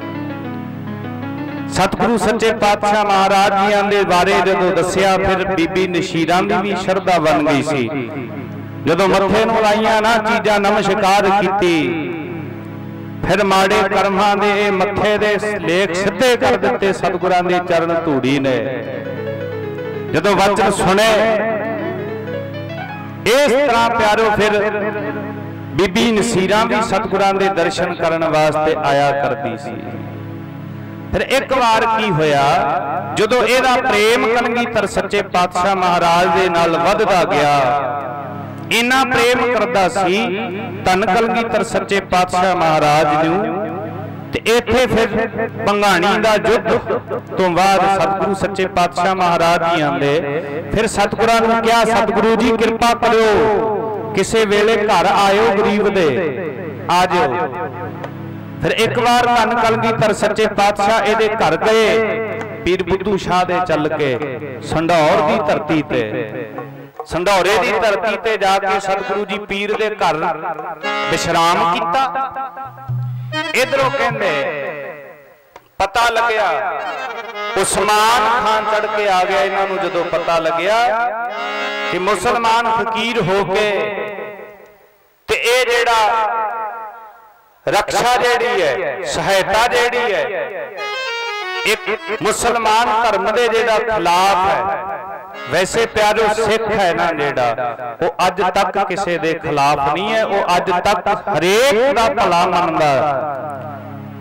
सतगुरु सच्चे पातशाह महाराज जी दे बारे जदों दस्सिया, फिर बीबी नशीरां दी भी शरधा बन गई सी। जदों मत्थे नूं लाइयां ना चीज़ां नमस्कार कीती, फिर माड़े कर्मां दे मत्थे दे लेख सिद्धे कर दिते सतगुरां दे चरण धूड़ी ने। जदों वचन सुने इस तरह प्यारो, फिर बीबी नसीरां भी सतगुरां दे दर्शन करन वास्ते आया करदी सी। फिर एक बार की होया, जदों इहदा प्रेम कलगीधर सच्चे पातशाह महाराज दे नाल वधदा गया, इन्ना प्रेम करदा सी धन कलगीधर सच्चे पातशाह महाराज नूं। ते इत्थे फिर भंगाणी दा युद्ध तो बाद सतगुरु सच्चे पातशाह महाराज जी आंदे, फिर सतगुरां नूं कहा, सतगुरु जी कृपा करियो, किसे वेले घर आयो गरीब दे, आ जाओ। फिर एक बार धन कलगीधर सच्चे पातशाह इहदे घर गए, पीर बुद्धू शाह दे चल के संढौर दी धरती ते, संढौरे दी धरती ते जाके सतगुरु जी पीर दे घर विश्राम कीता। इधरों कहंदे पता लग्या उस्मान खान चढ़ के आ गया। इन्हां नूं जदों पता लग्या कि मुसलमान फकीर हो के ते ए जेड़ा रक्षा जेड़ी है, सहायता जेड़ी है, एक मुसलमान धर्म दे जेड़ा खिलाफ है। वैसे प्यारो सिख है ना जेड़ा, वो अज तक किसी दे खिलाफ नहीं है, वो अज तक हरेक दा भला मनदा।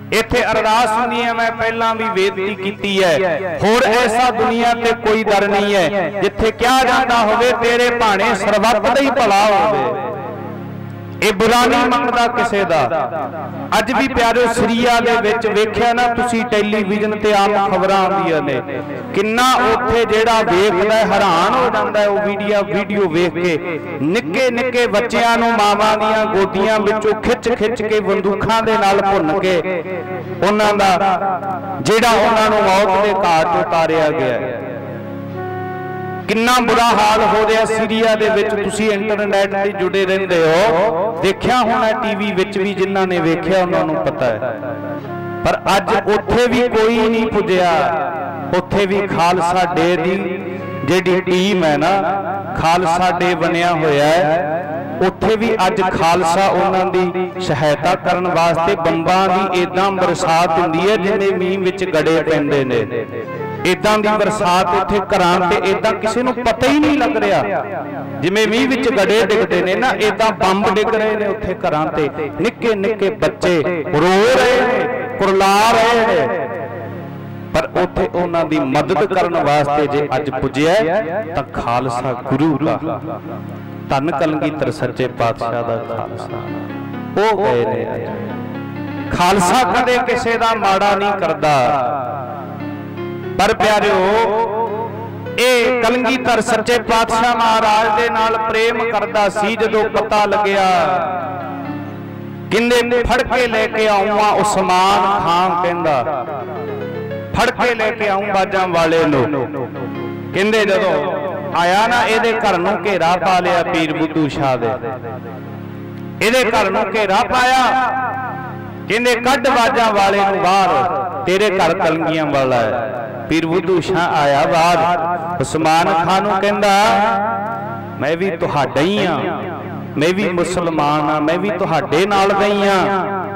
इत्थे अरदास हुंदी है, मैं पहला भी बेनती कीती है, होर ऐसा दुनिया ते कोई दर नहीं है जिथे क्या जाता होवे तेरे भाणे सरबत दा ही भला होवे। ਇਹ बुरा नहीं मंगता किसी का। अज भी प्यारे सीरिया दे विच वेख्या ना तुसी टैलीविजन ते आम खबरां आउंदियां ने, किन्ना उत्थे जेड़ा वेखदा हैरान हो जांदा है। वो वीडियो वेख के निक्के निक्के बच्चियां नूं मावां दीयां गोदियां विचों खिच खिच के बंदूकां दे नाल भुन के उन्हां दा जेड़ा उन्हां नूं मौत दे घाट ते उतारिया गया है। किन्ना बुरा हाल हो रहा सीरिया दे विच। तुसी इंटरनेट ते जुड़े रहंदे हो, देखिया होना टीवी विच भी, जिन्हां ने वेख्या उन्हां नूं पता है। पर अज उत्थे भी कोई नहीं पुजया। उत्थे भी खालसा डे दी जिहड़ी टीम है ना, खालसा डे बनिया होया है, उत्थे भी अज खालसा उन्हां दी सहायता करन वास्ते बंबां दी इदां बरसात हुंदी है जिन्ने मींह विच गड़े पैंदे ने। इदां दी बरसात उत्थे घरां ते इदां किसी नूं पता ही नहीं लग रहा, जिवें मींह विच गड़े डिगदे ने ना, इदां बंब डिग रहे ने उत्थे घरां ते। निक्के निक्के बच्चे रो रहे ने, कुरला रहे ने, पर उत्थे उन्हां दी मदद करन वास्ते जे अज पुज्जिया तां खालसा गुरु का धन कलगीधर सच्चे पातशाह दा खालसा हो गए ने। खालसा कदे किसी दा माड़ा नहीं करदा। पर प्यारिओ ये कलगीधर सच्चे पातशाह महाराज दे नाल प्रेम करदा सी। जदों पता लग्या किंदे फड़ के लेके आऊंगा उस्मान खान कहंदा, फड़ के लेके आऊं बाजां वाले नूं। कहंदे जदों आया ना इहदे घर नूं घेरा पा लिया पीर बुद्धू शाह दे, इहदे घर नूं घेरा पाया, कहंदे कढ बाजां वाले नूं बाहर, तेरे घर कलंगियां वाला है। पीर बुद्धू शाह आया बाहर, उस्मान खान नूं कहंदा मैं भी तुहाडा ही हां, मैं भी मुसलमान हां, मैं भी तुहाडे नाल दा ही हां,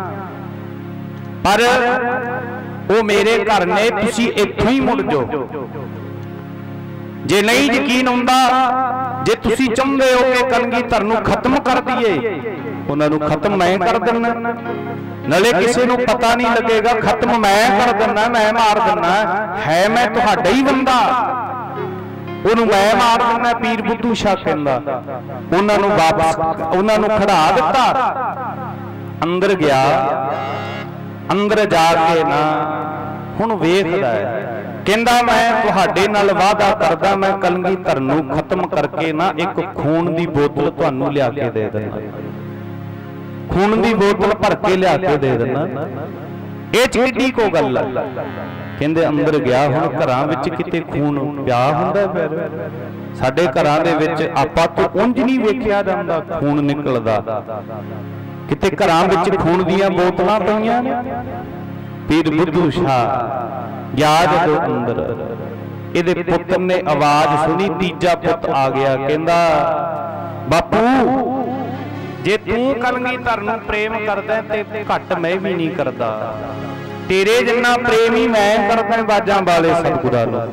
पर वो मेरे घर ने, तुसी इत्थों ही मुड़ जाओ। जे नहीं यकीन हुंदा, जे तुसी चाहुंदे हो कि कलगीधर नूं खत्म कर दईए, उन्हां नूं खत्म मैं कर दिना, नाले किसी नूं पता नहीं लगेगा, खत्म मैं कर दिना, मैं मार दिना है, मैं तुहाडा ही बंदा, उन्होंने मैं मार दिना। पीर बुद्धू शाह कहंदा उन्हां नूं वापस, उन्हां नूं खड़ा दिता। अंदर गया, अंदर जाके ना हुण वेखदा है, कहंदा मैं तुहाडे नाल वादा करदा, मैं कलगीधर नूं खत्म करके ना एक खून दी बोतल तुहानूं लिया के दे देना, खून दी बोतल भर के लिया के दे देना। ये किड्डी को गल है। कहंदे अंदर गया, हुण घरां विच किते खून पिया हुंदा है, साडे घरां दे विच आपां तो उंज नहीं वेखिया जांदा खून निकलदा, किते घरां विच खून दीयां बोतलां पईयां। पीर बुद्धू शाह गया जदों अंदर, इहदे पुत्र ने आवाज सुनी, तीजा पुत आ गया, कहंदा बापू जे तू कलगीधर नूं प्रेम करदा ते घट मैं भी नहीं करदा, तेरे जिन्ना प्रेम ही मैं करदा बाजां वाले सतगुरां नूं।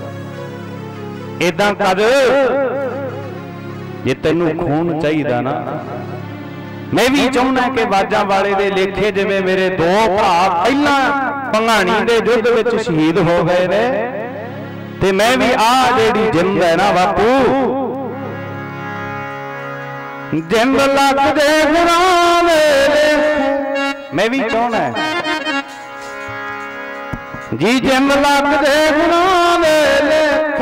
इदां कर, जे तैनूं खून चाहिदा ना, मैं भी चाहुंदा कि बाजां वाले दे लेखे जिवें मेरे दो भरा पहलां भंगाणी दे युद्ध विच शहीद हो गए ने, ते मैं भी आ जेहड़ी जिंद है ना बापू, जिंद लग दे गुनाह मेरे, मैं भी चाहना है जी, जिंद लग दे गुनाह मेरे,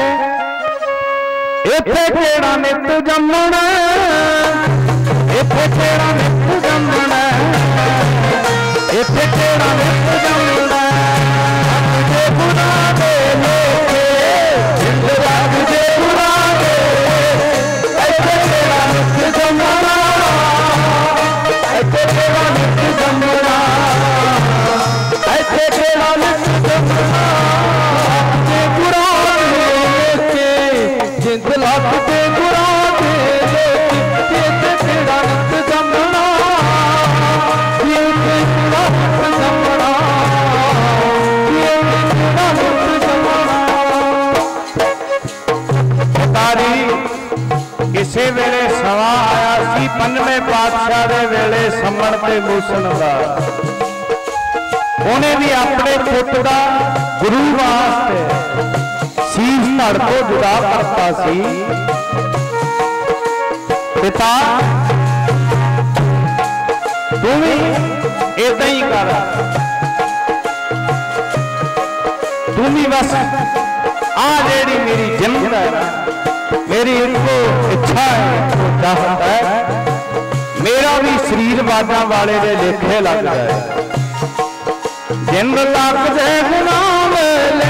इत्थे केड़ा नित जम्मना, इत्थे केड़ा नित जम्मना, इत्थे केड़ा नित जम्मना, जे गुनाह मेरे, जिंद लग दे गुनाह मेरे, इत्थे केड़ा नित जम्मना, इत्थे केड़ा नित जम्मना, इत्थे केड़ा नित जम्मना, जे गुनाह मेरे, जिंद लग दे गुनाह मेरे, इत्थे केड़ा नित जम्मना, इत्थे केड़ा नित जम्मना, इत्थे केड़ा नित जम्मना। किसे वेले सवा आया सी 95 पातशाह दे वेले सम्मण ते मूसन दा, ਉਹਨੇ ਵੀ ਆਪਣੇ ਪੁੱਤ ਦਾ ਗੁਰੂ ਵਾਸਤੇ ਸੀਸ ਧੜ ਤੋਂ ਜੁਦਾ ਕਰਤਾ ਸੀ। ਪਿਤਾ ਤੂੰ ਵੀ ਏਦਾਂ ਹੀ ਕਰ, ਤੂੰ ਵੀ बस आ जेड़ी मेरी जिंद है, मेरी इनको इच्छा है, इनको चाहत है, मेरा भी शरीर बाजा वाले दे लेखे लग जाए। जिंद लग जाए गुनाह वेले,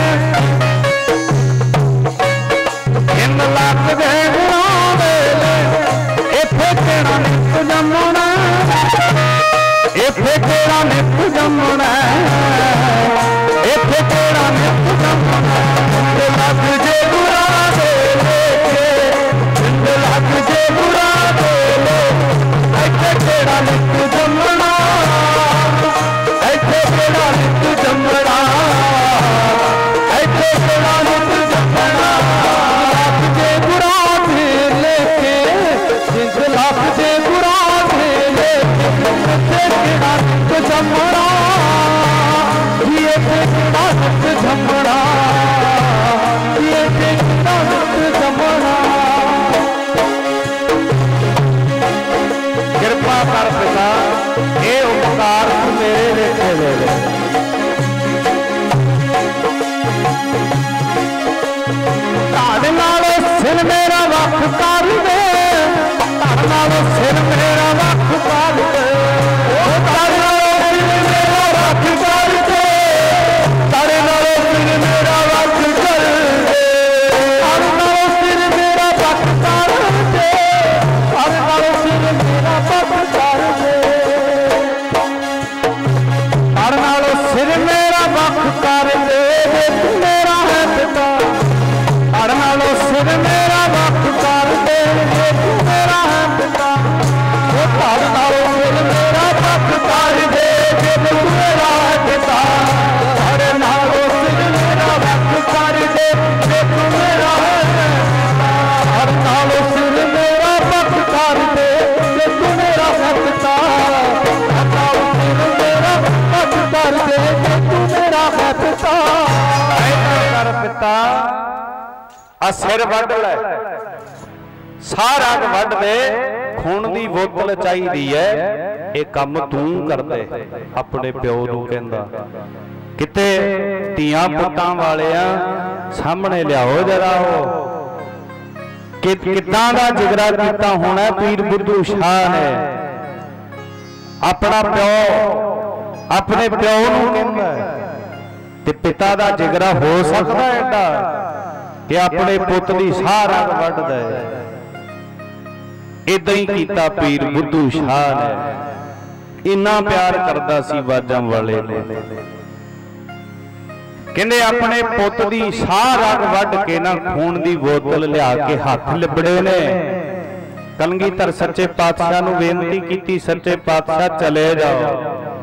जिंद लग जाए गुनाह वेले, इत्थे तेरा नित जमना, इत्थे तेरा नित जमना, इत्थे तेरा नित जमना। लग जे बुरा दे लेके, जिंद लग जे बुरा दे ले, इत्थे तेरा नित जमना, इत्थे तेरा नित जमना, इत्थे तेरा नित जमना। लग जे बुरा दे लेके, जिंद लग जे बुरा दे लेके, इत्थे तेरा नित जमना, ये तेरा नित जमना, ये तेरा नित जमना। कृपा कर पिता, ये उपकार तू मेरे लेखे ले ले। धड़ नाल सिर मेरा वख कर दे, धड़ नाल सिर मेरा वख कर दे, धड़ नाल सिर मेरा वख कर दे, धड़ नाल सिर मेरा वख कर दे, धड़ नाल सिर मेरा वख कर दे, धड़ नाल सिर मेरा वख कर दे, धड़ नाल सिर मेरा वख कर दे, तू मेरा है पिता। धड़ नालों सिर मेरा वख कर दे, तू मेरा है पिता। वो धड़ नालों सिर मेरा वख कर दे, तू मेरा है पिता। धड़ नालों सिर मेरा वख कर दे, तू मेरा है पिता। धड़ नालों सिर मेरा वख कर दे, तू मेरा है पिता। धड़ नालों सिर मेरा वख कर दे, तू मेरा है पिता। ऐसा कर पिता, आ सिर वढ़ लै, सारा वढ़ दे, खून दी बोतल चाहिदी है, ये काम तू कर दे। अपने प्यो नूं कहंदा, किते धीआं पुत्तां वालियां सामने लियाओ जरा, हो किदां दा जिगरा कीता होना पीर बुद्धू शाह ने। अपना प्यो अपने प्यो नूं कहंदा ते पिता दा जिगरा हो सकदा एडा कि अपने पुत दी सारा वढ़ दे। इदां ही कीता पीर बुद्धू शाह ने, इन्ना प्यार करदा सी बाजां वाले ने। कहंदे अपने पुत दी सारा वढ़ के ना खून दी बोतल लिया के हथ लिबड़े ने। कलगीधर सच्चे पातशाह नूं बेनती कीती, सच्चे पातशाह चले जाओ,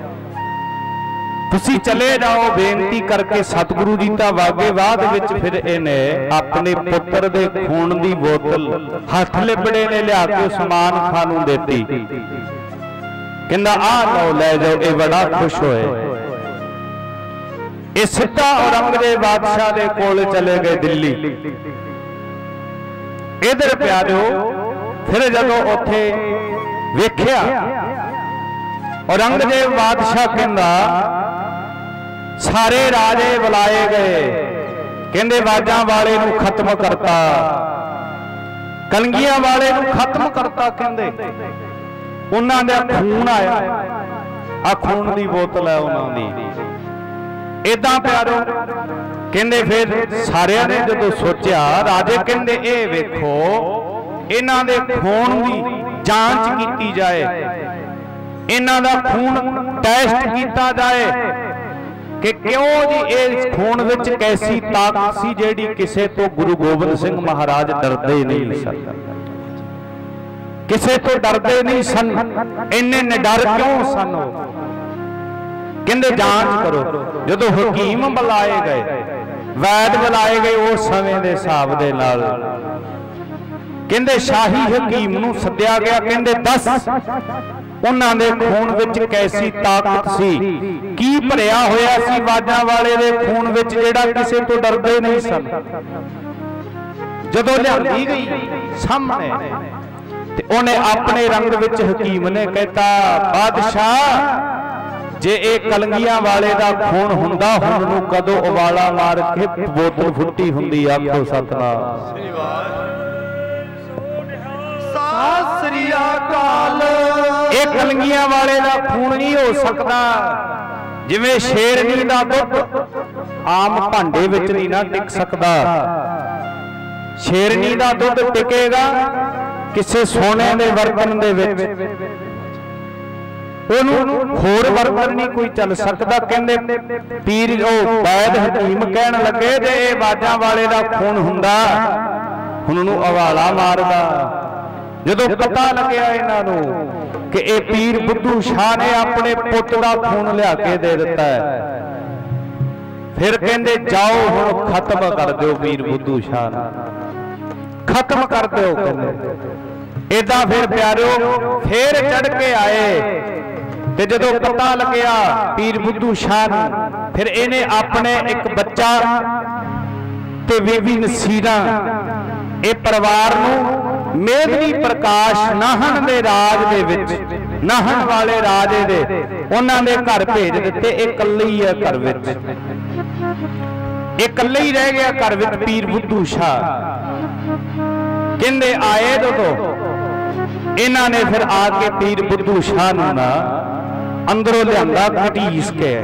तुसी चले जाओ, बेनती करके सतगुरु जी ता वागे बाद विच फिर इहने अपने पुत्र दे खून दी बोतल हथ लिबड़े ने लिया के उस्मान खां नूं देती। कहंदा आ लो लै जाओ, ये बड़ा खुश होए। ये सीधा औरंगजेब बादशाह दे कोल चले गए दिल्ली। इधर प्यारिओ फिर जदों उत्थे वेखिया, औरंगजेब बादशाह कहंदा सारे राजे बुलाए गए, कहंदे बाजां वाले नूं खत्म करता, कलंगियां वाले नूं खत्म करता। कहंदे उन्हां दा खून आया, आ खून दी बोतल है उन्हां दी। इदां प्यारो कहंदे फिर सारियां ने जदों सोचिया, राजे कहंदे ए वेखो इन्हां दे खून दी जांच कीती जाए, इन्हां दा खून टेस्ट कीता जाए कि क्यों जी इस खून विच कैसी ताकत सी जेड़ी किसे तो गुरु गोबिंद सिंह महाराज डरदे नहीं सन, किसे तो डरदे नहीं सन, इन्ने निडर क्यों सन। कहंदे जांच करो। जदों हकीम बुलाए गए, वैद बुलाए गए, उस समय दे हिसाब दे नाल कहंदे शाही हकीम नूं सद्दिया गया, कहंदे दस उन्हां दे खून विच कैसी ताकत सी, की भरिया होया सी बाजां वाले दे खून विच जिहड़ा किसे तो डरदे नहीं सन। जदों लिआंदी गई सामने ते उहने अपने रंग विच हकीम ने कहता, बादशाह जे ए कलंगियां वाले दा खून हुंदा हुण नूं कदों उबाला मार के बोतल फुੱਟੀ हुंदी। आखो सतनाम सत श्री अकाल। ए कलंगियां वाले दा खून नहीं हो सकदा, जिवें शेरनी दा दुੱਧ आम भांडे विच नहीं ना टिक सकदा। शेरनी दा दुੱਧ टिकेगा किसी सोने दे बर्तन दे विच, ओनू होर बर्तन नहीं कोई चल सकदा। कहंदे पीर वैद हकीम कहण लगे जे ए बाजां वाले दा खून हुंदा हुण नूं हवाला मारदा। जदों पता लग्या इन्हां नूं कि ए पीर बुद्धू शाह ने अपने पुੱਤ दा खून लिया के दे दिता है, फिर कहंदे जाओ हुण खत्म कर दिओ पीर बुद्धू शाह नूं, खत्म कर दिओ। कहंदे इदा फिर प्यारिओ फिर चढ़ के आए ते जदों पता लग्या पीर बुद्धू शाह नूं, फिर इहने अपने एक बच्चा ते बीबी नसीरा ए परिवार नूं मेदनी प्रकाश नाहन दे राज दे विच, नाहन वाले राजे दे उन्हां दे घर भेज दिते। इकल्ले ही है घर विच, इकल्ले ही रह गया घर विच पीर बुद्धू शाह। कहंदे आए जदों इन्हां ने फिर आके पीर बुद्धू शाह नूं ना अंदरों लिआंदा घटीस के,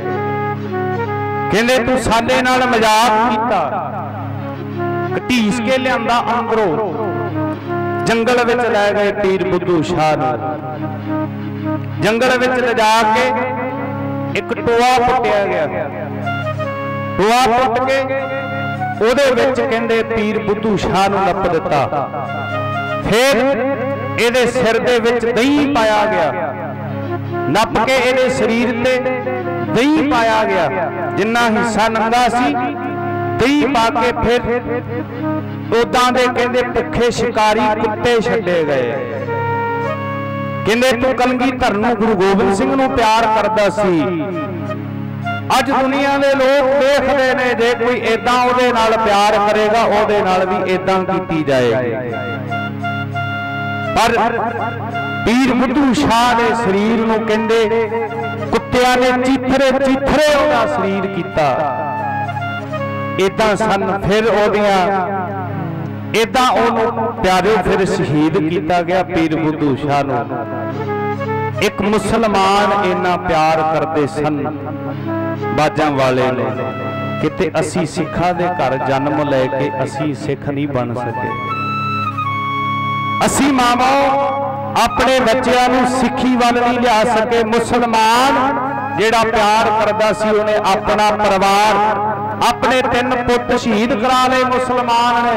कहंदे तू साडे नाल मजाक कीता, घटीस के लिआंदा अंदरों जंगल विच लै गए पीर बुद्धू शाह नूं। जंगल विच ले जाके एक टोआ पुट्टिया गया, टोआ पुट के ओदे विच कहंदे पीर बुद्धू शाह नूं नप दिता। फिर इहदे सिर दे विच दही पाया गया, नप के इहदे शरीर ते दही पाया गया, जिन्ना हिस्सा नंगा सी दही पा के फिर उदां दे कहंदे भुखे शिकारी कुत्ते छड्डे गए। कहंदे तू कलगीधर नूं गुरु गोबिंद सिंह नूं प्यार करदा सी, अज दुनिया दे लोग देखदे ने जे कोई इदां उहदे नाल प्यार करेगा उहदे नाल भी इदां कीती जाएगी। पर पीर बुद्धू शाह दे शरीर नूं कहंदे कुत्तियां ने चीथरे चीथरे उहदा शरीर कीता। इदां सन फिर ओदियां इदां ओनू प्यारे फिर शहीद किया गया पीर बुद्धू शाह नूं। एक मुसलमान इन्ना प्यार करते सन बाजां वाले ने, किते असी सिखां दे घर जन्म लैके असी सिख नहीं बन सके। असी मां बाप अपने बच्चों नूं सिक्खी वाल नहीं लिया सके। मुसलमान जिहड़ा प्यार करदा सी उहने अपना परिवार अपने 3 पुत शहीद करा ले मुसलमान ने,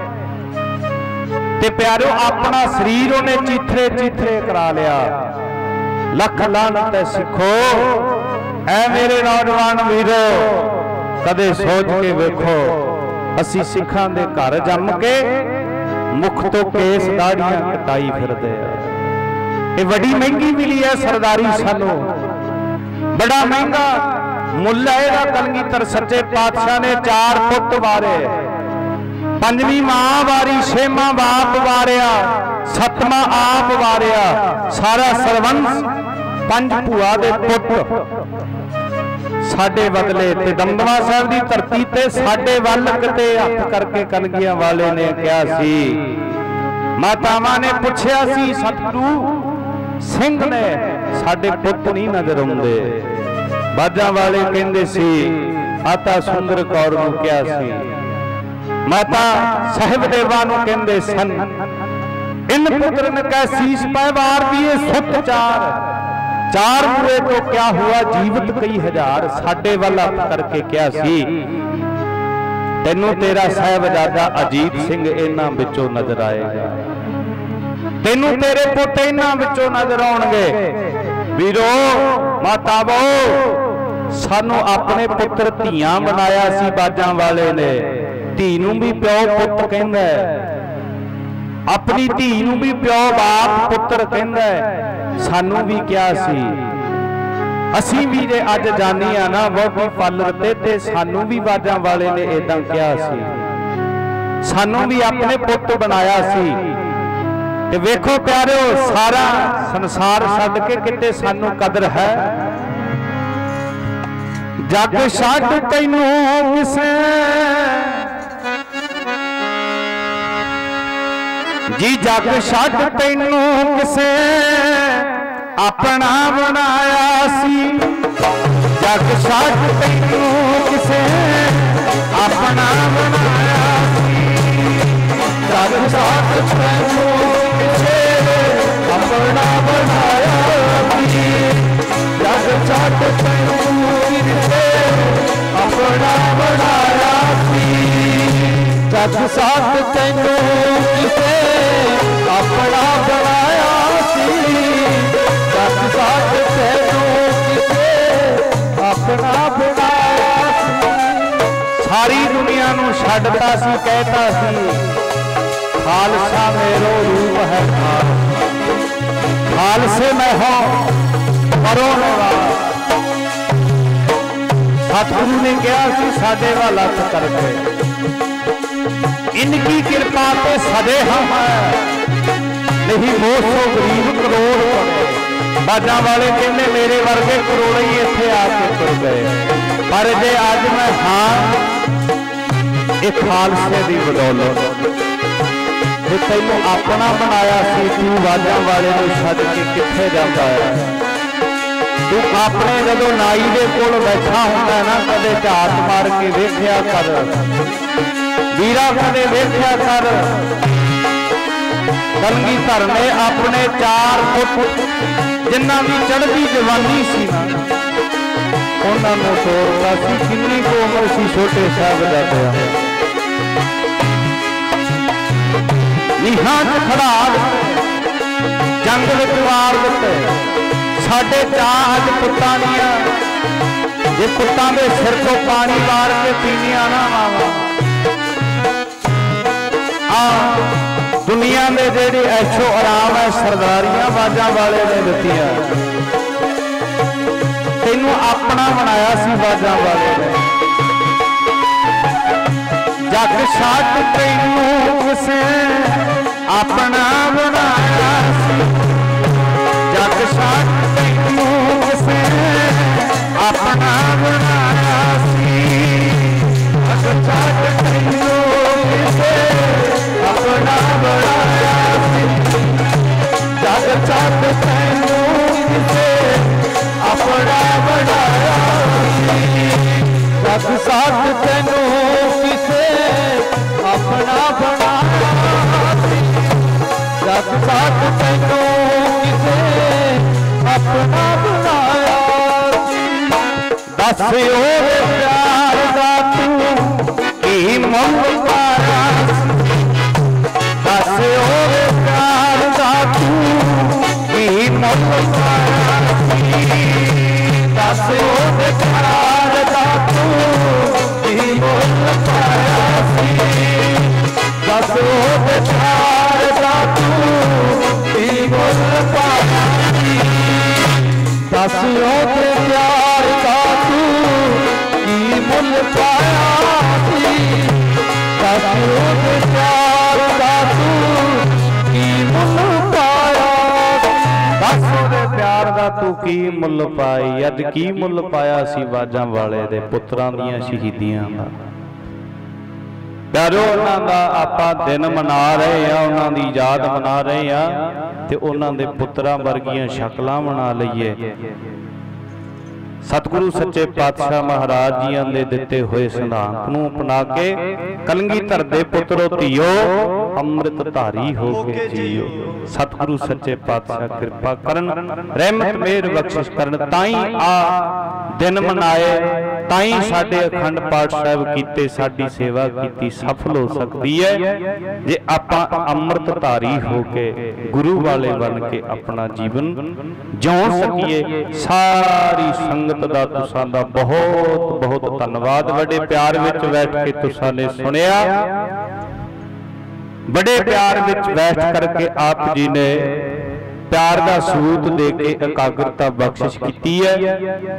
ते प्यारो अपना शरीर उन्हें चीथरे चीथरे करा लिया। लख लानत है सिखो, ऐ मेरे नौजवान वीरो कदे सोच के वेखो, असी सिखां दे घर जम के मुख तो केस दाढ़ियां कटाई फिरदे। ये बड़ी महंगी मिली है सरदारी सानू, बड़ा महंगा मुल है। कलगीधर सच्चे पातशाह ने 4 पुत वारे, 5वीं मां वारी, 6वां बाप वारिया, 7वां आप वारिया, सारा सरवंश 5 भूआ दे पुत साडे बदले ते दमदमा साहब की धरती ते साडे वल किते हथ करके कलगियां वाले ने कहा सी। मातावां ने पूछया सी सतगुरु सिंह ने साडे पुत नहीं नजर आउंदे। बाजां वाले कहंदे सी माता सुंदर कौर नूं कहा सी, माता साहिब देवा नूं कहंदे सन इन पुत्र ने कह शीश पै वार दिए सुत 4 हुए तो क्या हुआ जीवित कई हजार। साडे वल हथ करके कहा सी तैनू तेरा साहिबजादा अजीत सिंह इन्हां विचों नजर आएगा, तैनू तेरे पुत इन्हां विचों नजर आउणगे। वीरो मातावो सानू अपने पुत्र धीआं बनाया सी बाजां वाले ने, धी नूं भी प्यो पुत कहंदा है। अपनी धी नूं भी प्यो बाप पुत्र कहंदा है, सानू भी क्या सी असी भी जे अज जानी आ ना वोटी पल रते ते सानू भी बाजां वाले ने इदां क्या सी, सानू भी अपने पुत बनाया सी। ते वेखो प्यारिओ सारा संसार छड्ड के किते सानू कदर है। जग छड्ड तैनू किसे जी जग छड्ड तैनू किसे अपना बनाया सी, जग छड्ड तैनू किसे अपना बनाया सी, जग छड्ड तैनू किसे अपना बनाया सी, जग छड्ड तैनू किसे अपना बनाया सी, जग छड्ड तैनू किसे अपना बनाया सी, जग छड्ड तैनू किसे अपना बनाया सी। सारी दुनिया नूं छड्डता सी, कहता सी खालसा मेरो रूप है खालसे में हो करो निवास। सतगुरु ने कहा कि साडे वाल हथ करके इनकी कृपा पे सदे हम नहीं वो सो गरीब करोड़ पड़े। बाजा वाले कहने मेरे वर्गे करोड़ ही इत्थे आके तुर गए, पर जे अज मैं हाँ एक खालसे की बदौलत जे तैनूं अपना बनाया सी, तू बाजा वाले नूं छड्ड के कित्थे जांदा है। तू अपने जदों नाई दे कोल बैठा हुंदा ना कदे झात मार के वेखिया कर वीरा, कदे वेखिया कर कलगीधर ने अपने 4 फुट जिन्हां दी चढ़दी जवानी सी ना उन्हां नूं तोड़ता सी। किन्नी को उमर सी छोटे साहिबजादे नीहां च खड़ा जंग विच वार दिते। साडे चाह अज पुत्तां दियां जे पुत्तां दे सिर तो पानी वार के पीनिया ना मावां दुनिया में जेड़ी ऐशो आराम है सरदारियां बाजा वाले ने दित्तियां। तैनूं अपना बनाया सी बाजा वाले ने, जग छड्ड तैनूं किसे अपना बनाया सी, जग छड्ड तैनूं किसे अपना बनाया सी, जग छड्ड तैनूं किसे अपना बनाया सी, जग छड्ड तैनूं किसे अपना बनाया सी, जग छड्ड तैनूं किसे अपना बनाया सी, जग छड्ड तैनूं किसे अपना बनाया सी। दस ओरे प्यार दा तू की मुल पाया, दस ओरे प्यार दा तू की मुल पाया, दस ओरे प्यार दा तू की मुल पाया, दस ओरे प्यार दा तू की मुल पाया, दस ओरे प्यार दा तू की मुल पाया, दस ओरे प्यार दा तू की मुल पाया, दस ओरे प्यार दा तू की मुल पाई। अज की मुल पाया सी बाजां वाले दे पुत्रां दियां शहीदियां दा। प्यारो उन्हां दा आपां दिन मना रहे हैं, उन्हां दी याद मना रहे हैं ते उन्हां दे पुत्रां वर्गियां शक्लां बना लईए। सतगुरु सच्चे पातशाह महाराज जियां दे दिते हुए सिद्धांत नूं अपना के कलगीधर दे पुत्रो धीओ अमृत धारी हो के जियो। सतगुरु सच्चे पातशाह कृपा करन, रहमत मेहर बख्शिश करन, ताई आ दिन मनाए, ताई साडे अखंड पाठ साहिब कीते, साडी सेवा कीती सफल हो सकती है जे आपां अमृत धारी हो के गुरु वाले बन के अपना जीवन जिउ सकीए। सारी संगत दा तुसां दा बहुत बहुत धन्नवाद। बड़े प्यार विच बैठ के तुसां ने सुनिया। बड़े प्यार विच बैठ करके आप जी ने प्यार का सबूत दे के एकाग्रता बख्शिश की है।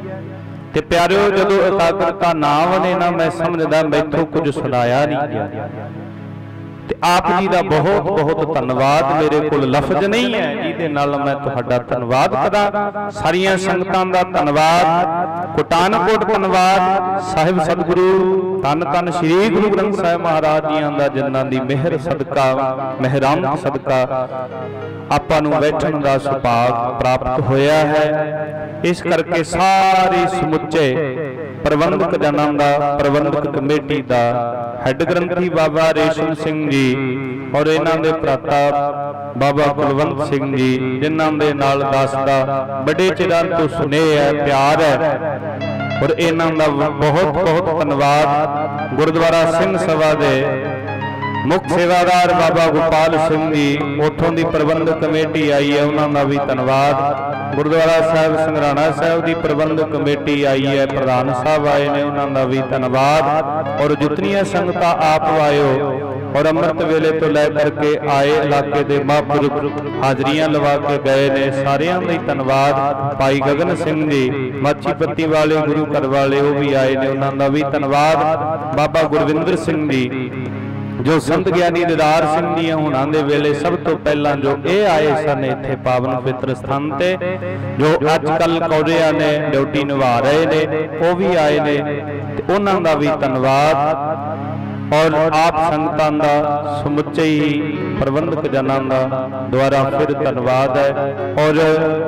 ते प्यारिओ जदों एकाग्रता ना बने ना, मैं समझदा मैथों कुछ सुनाया नहीं गया। ते आप जी का बहुत बहुत धन्नवाद, मेरे कोल लफ्ज नहीं है जिहदे नाल मैं तुहाडा धन्नवाद करा। सारियां संगतां दा धन्नवाद, कोटानकोट धन्नवाद साहिब सतगुरु धन धन श्री गुरु ग्रंथ साहिब महाराज जी दा, जिन्हां दी मेहर सदका मेहरान सदका आपां नूं बैठण दा सुभाग प्राप्त होया है। इस करके सारे समुचे प्रबंधक जनां दा, प्रबंधक कमेटी दा हैड ग्रंथी बाबा रेशम सिंह जी और इन्हां दे भराता बाबा कुलवंत सिंह जी, जिन्हां दे नाल दास दा बड़े चिरां तो सुनेह है, प्यार है, और इन्हां दा बहुत बहुत धन्नवाद। गुरुद्वारा सिंह सभा दे मुख सेवादार बाबा गोपाल सिंह जी, उथों दी प्रबंधक कमेटी आई है, उन्हां दा भी धन्नवाद। गुरुद्वारा साहिब संगराना साहिब दी प्रबंधक कमेटी आई है, प्रधान साहब आए ने, उन्हां दा भी धन्नवाद। और जितनियां संगतां आप आयो और अमृत वेले तो लैकर के आए इलाके दे महापुरुष हाजरियां लवा के गए ने, सारियां दा धन्नवाद। भाई गगन सिंह जी माछीपत्ती वाले गुरु घर वाले वो भी आए ने, उन्हां दा भी धन्नवाद। बाबा गुरविंदर सिंह जी जो संत ज्ञानी दीदार सिंह जी हुणां दे वेले सब तो पहला जो ये आए सन इत्थे पावन पवित्र स्थान ते, जो अजकल कौरिया ने ड्यूटी निभा रहे ने, वो भी आए ने, ते उन्हां दा भी धन्नवाद। और आप संगतां दा समुचे ही प्रबंधक जनां दा द्वारा फिर धन्नवाद है। और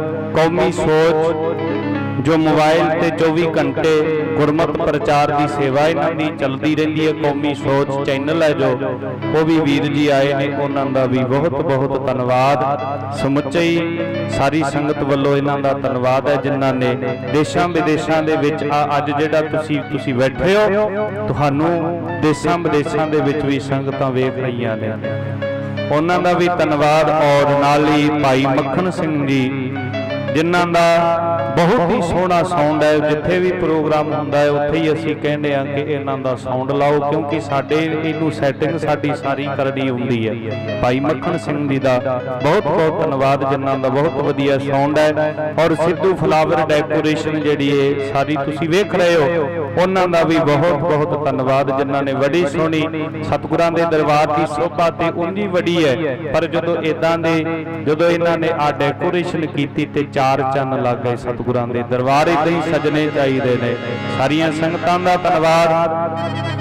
कौमी सोच जो मोबाइल ते 24 घंटे गुरमत प्रचार की सेवा इन्हां दी चलती रहिंदी है, कौमी सोच चैनल है जो, वो भी वीर जी आए ने, उन्हां दा भी बहुत बहुत धन्नवाद। समुचे ही सारी संगत वल्लों इन्हां दा धन्नवाद है, जिन्हां ने देशां विदेशां दे विच अज जिहड़ा तुसीं बैठे हो, तुहानूं देशां विदेशां दे विच भी संगतां वेख रहीआं ने, उन्हां दा भी धन्नवाद। और नाल ही भाई मक्खन सिंह जी, जिन्हां दा बहुत ही सोहना साउंड है, जिथे भी प्रोग्राम होंदा है उत्थे ही असीं कहने आ कि इन्हां दा साउंड लाओ, क्योंकि साडे इनू सैटिंग साडी सारी करनी हुंदी है। भाई मक्खन सिंह जी दा बहुत बहुत धन्नवाद, जिन्हां दा बहुत वधिया साउंड है। और सिद्धू फ्लावर डेकोरेशन जिहड़ी है सारी तुसीं वेख रहे हो, उन्हां दा भी बहुत बहुत धन्नवाद, जिन्हां ने बड़ी सोहनी सतगुरां दे दरबार की शोभा ते उंजी वड़ी है। पर जदों इदां दे जदों इन्हां ने आ डेकोरेशन कीती ते चार चन्न लग गए सतगुरां दे दरबार, इदां ही सजने चाहिए ने। सारियां संगतां दा धन्नवाद।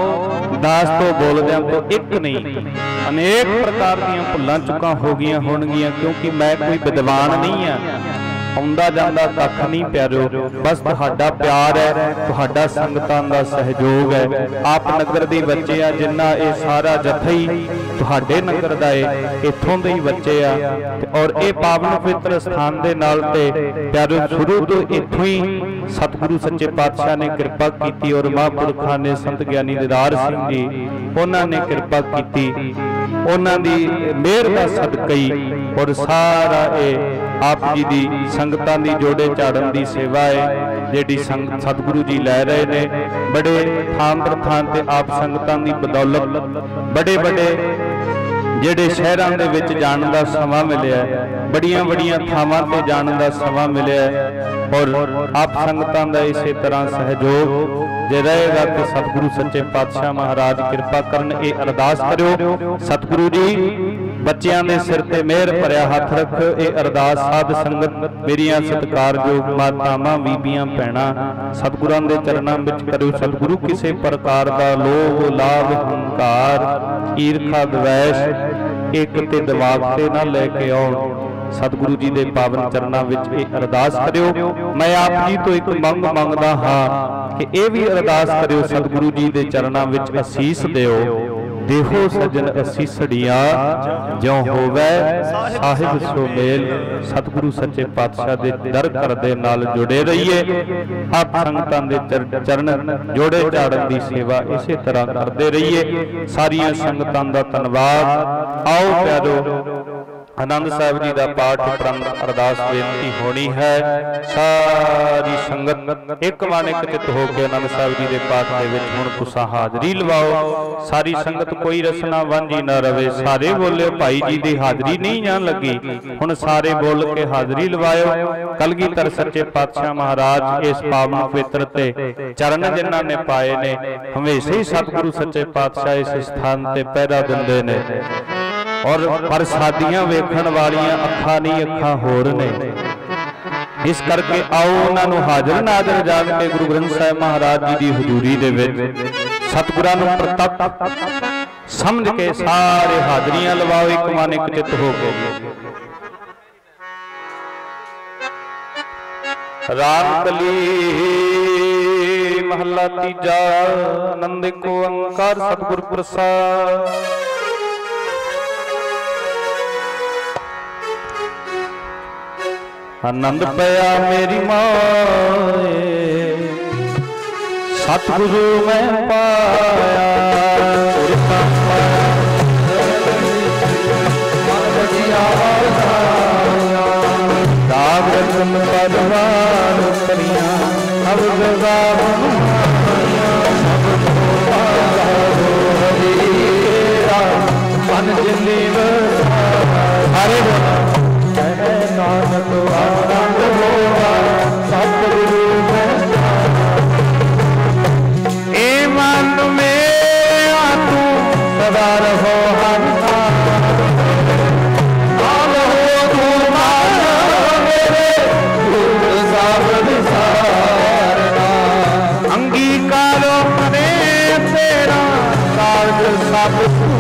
आओ दास तो बोलदियां तो एक नहीं अनेक प्रकार दीयां भुल्लां चुकां हो गईयां होणगीयां, क्योंकि मैं कोई विद्वान नहीं हाँ, आउंदा जांदा कख नहीं प्यारो, बस तुहाडा प्यार है, तुहाडा संगतां दा सहयोग है। आप नगर दे बच्चे आ, जिन्ना ये सारा जथा ही तुहाडे नगर दा है, इत्थों दे ही बच्चे आ। और ये पावन पवित्र स्थान दे नाल ते प्यारो शुरू तो इत्थों ही सतगुरु सच्चे पातशाह ने कृपा की, और महापुरखां ने संत ज्ञानी दीदार सिंह जी उन्होंने कृपा की, उन्हां दी मेहर दा सदका ही। और सारा ये आप जी दी संगतां दी जोड़े झाड़न दी सेवा है, जिहड़ी सतगुरु जी लै रहे ने। बड़े थान पर थान ते आप संगतां दी बदौलत बड़े बड़े जिहड़े शहरां दे विच जाण दा समां मिलिया, बड़ियां बड़ियां थावां ते जाण दा समां मिलिया। और आप संगतां दा इसे तरह सहयोग जे रहेगा तो सतगुरु सच्चे पातशाह महाराज कृपा करन। ये अरदास करो सतगुरु जी बच्चों के सिर ते मेहर भरिया हथ रख। ये अरदास साध संगत मेरिया सत्कारयोग मातावां बीबियां भैणां सतगुरां दे चरणां विच करो। सतगुरु किसी प्रकार का लोभ लाभ हंकार ईरखा द्वेष एक ते दिमाग ते ना लेके आओ। सतगुरु जी दे पावन चरणां विच ये अरदास करियो। मैं आप जी तो एक मंग मंगदा हाँ कि ये भी अरदास करियो सतगुरु जी दे चरणां विच असीस दिओ। देहो सजन असीसड़ियां ज्यों होवे साहिब सो मेल। सतगुरु सच्चे पातशाह दे दर घर दे नाल जुड़े रहिए। आप संगतां दे चरण जोड़े झाड़न दी सेवा इसे तरह करते रहिए। सारियां संगतां दा धन्नवाद। आओ प्यारो आनंद साहिब जी का पाठ उपरंत अरदास बेनती होनी है। सारी संगत एक मन एक चित होकर आनंद साहिब जी के पाठ के विच हुण तुसां हाजरी लवाओ। सारी संगत कोई रसना वांझी ना रवे। सारे बोले भाई जी की हाजरी नहीं जान लगी, हुण सारे बोल के हाजरी लवाओ। कलगीधर सच्चे पातशाह महाराज इस पावन पवित्र ते चरण जिन्हां ने पाए ने, हमेशा ही सतगुरु सच्चे पातशाह इस स्थान ते पहरा दिंदे ने। और प्रसादियां वेखण वालियां अखां नहीं अखां होर ने। इस करके आओ उन्होंने हाजिर नाजर जान के गुरु ग्रंथ साहिब महाराज जी की हजूरी दे विच सतगुरां नूं प्रतख समझ के सारे हाजरियां लवाओ एक मन एक चित हो के। रामकली महला तीजा आनंद को अंकार सतगुर प्रसाद। आनंद पया मेरी माए सतगुरु मैं पाया। दाग रतन परवान करिया अब मन जिलीव हरे नानक आनंद होवा सतगुरु ए मन में तू सदा रहो हर नाम हो तू मेरे अंगीकारो करे तेरा कार्य सब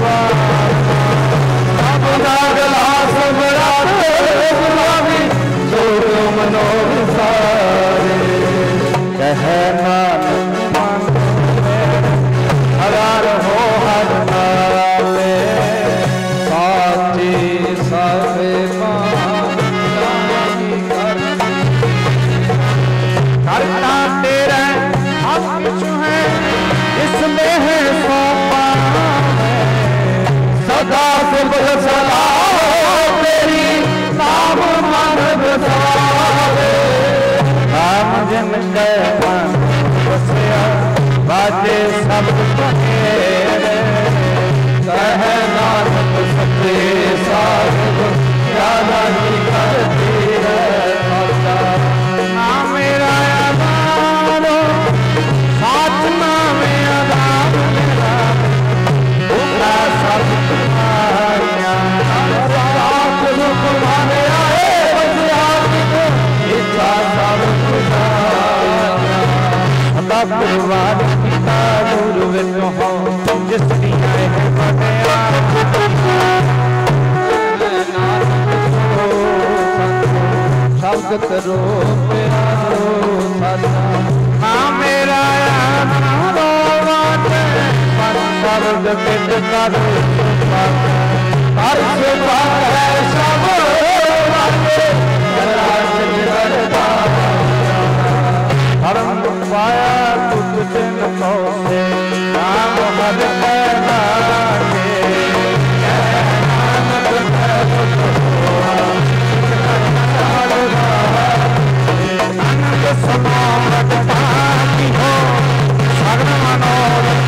बाजे सब कह नानक सच्चे साहिब ज्यादा ही करती है। ना मेरा आधारो साथ ना मेरा आधार मेरा भूखा सब तुम्हारिया साथ रुक मारे आए बजिया इच्छा सब कुर्बान पिता गुरु विच हो जिस दिया शब्द करो प्यारो सदा हाँ मेरा शब्द पिंड करो हर है सब धर्म पाया तुझ दिन पहुँचे राम हर पैदा आनंद समारत पाती हो सगन मनोरथ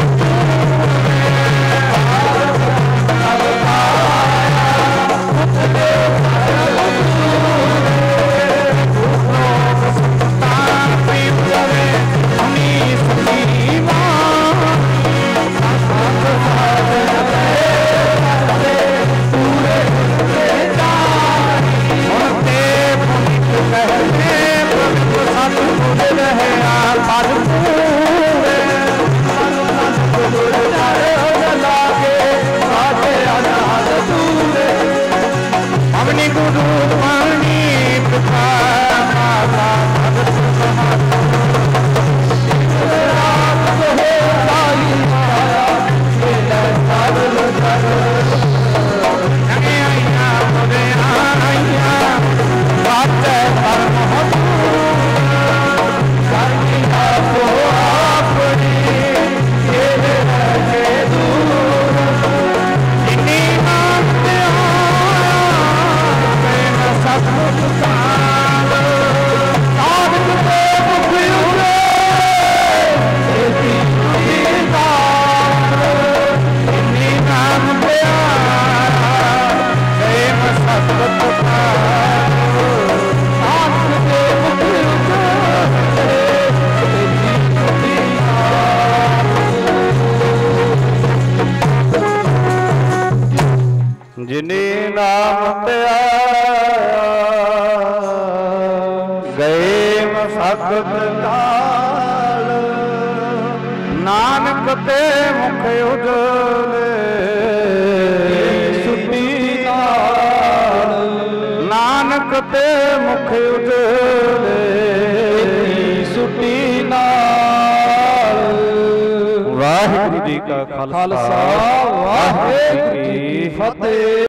ਜਿਨੀ ਨਾਮ ਤੇ ਆਇਆ ਗਏ ਮਸਕਤ ਕਾਲ ਨਾਨਕ ਤੇ ਮੁਖ ਉਜਲੇ ਸੁਟੀ ਨਾਲ ਨਾਨਕ ਤੇ ਮੁਖ ਉਜਲੇ ਸੁਟੀ ਨਾਲ। ਵਾਹਿਗੁਰੂ ਜੀ ਕਾ ਖਾਲਸਾ ਵਾਹਿਗੁਰੂ ਜੀ ਕੀ ਫਤਿਹ।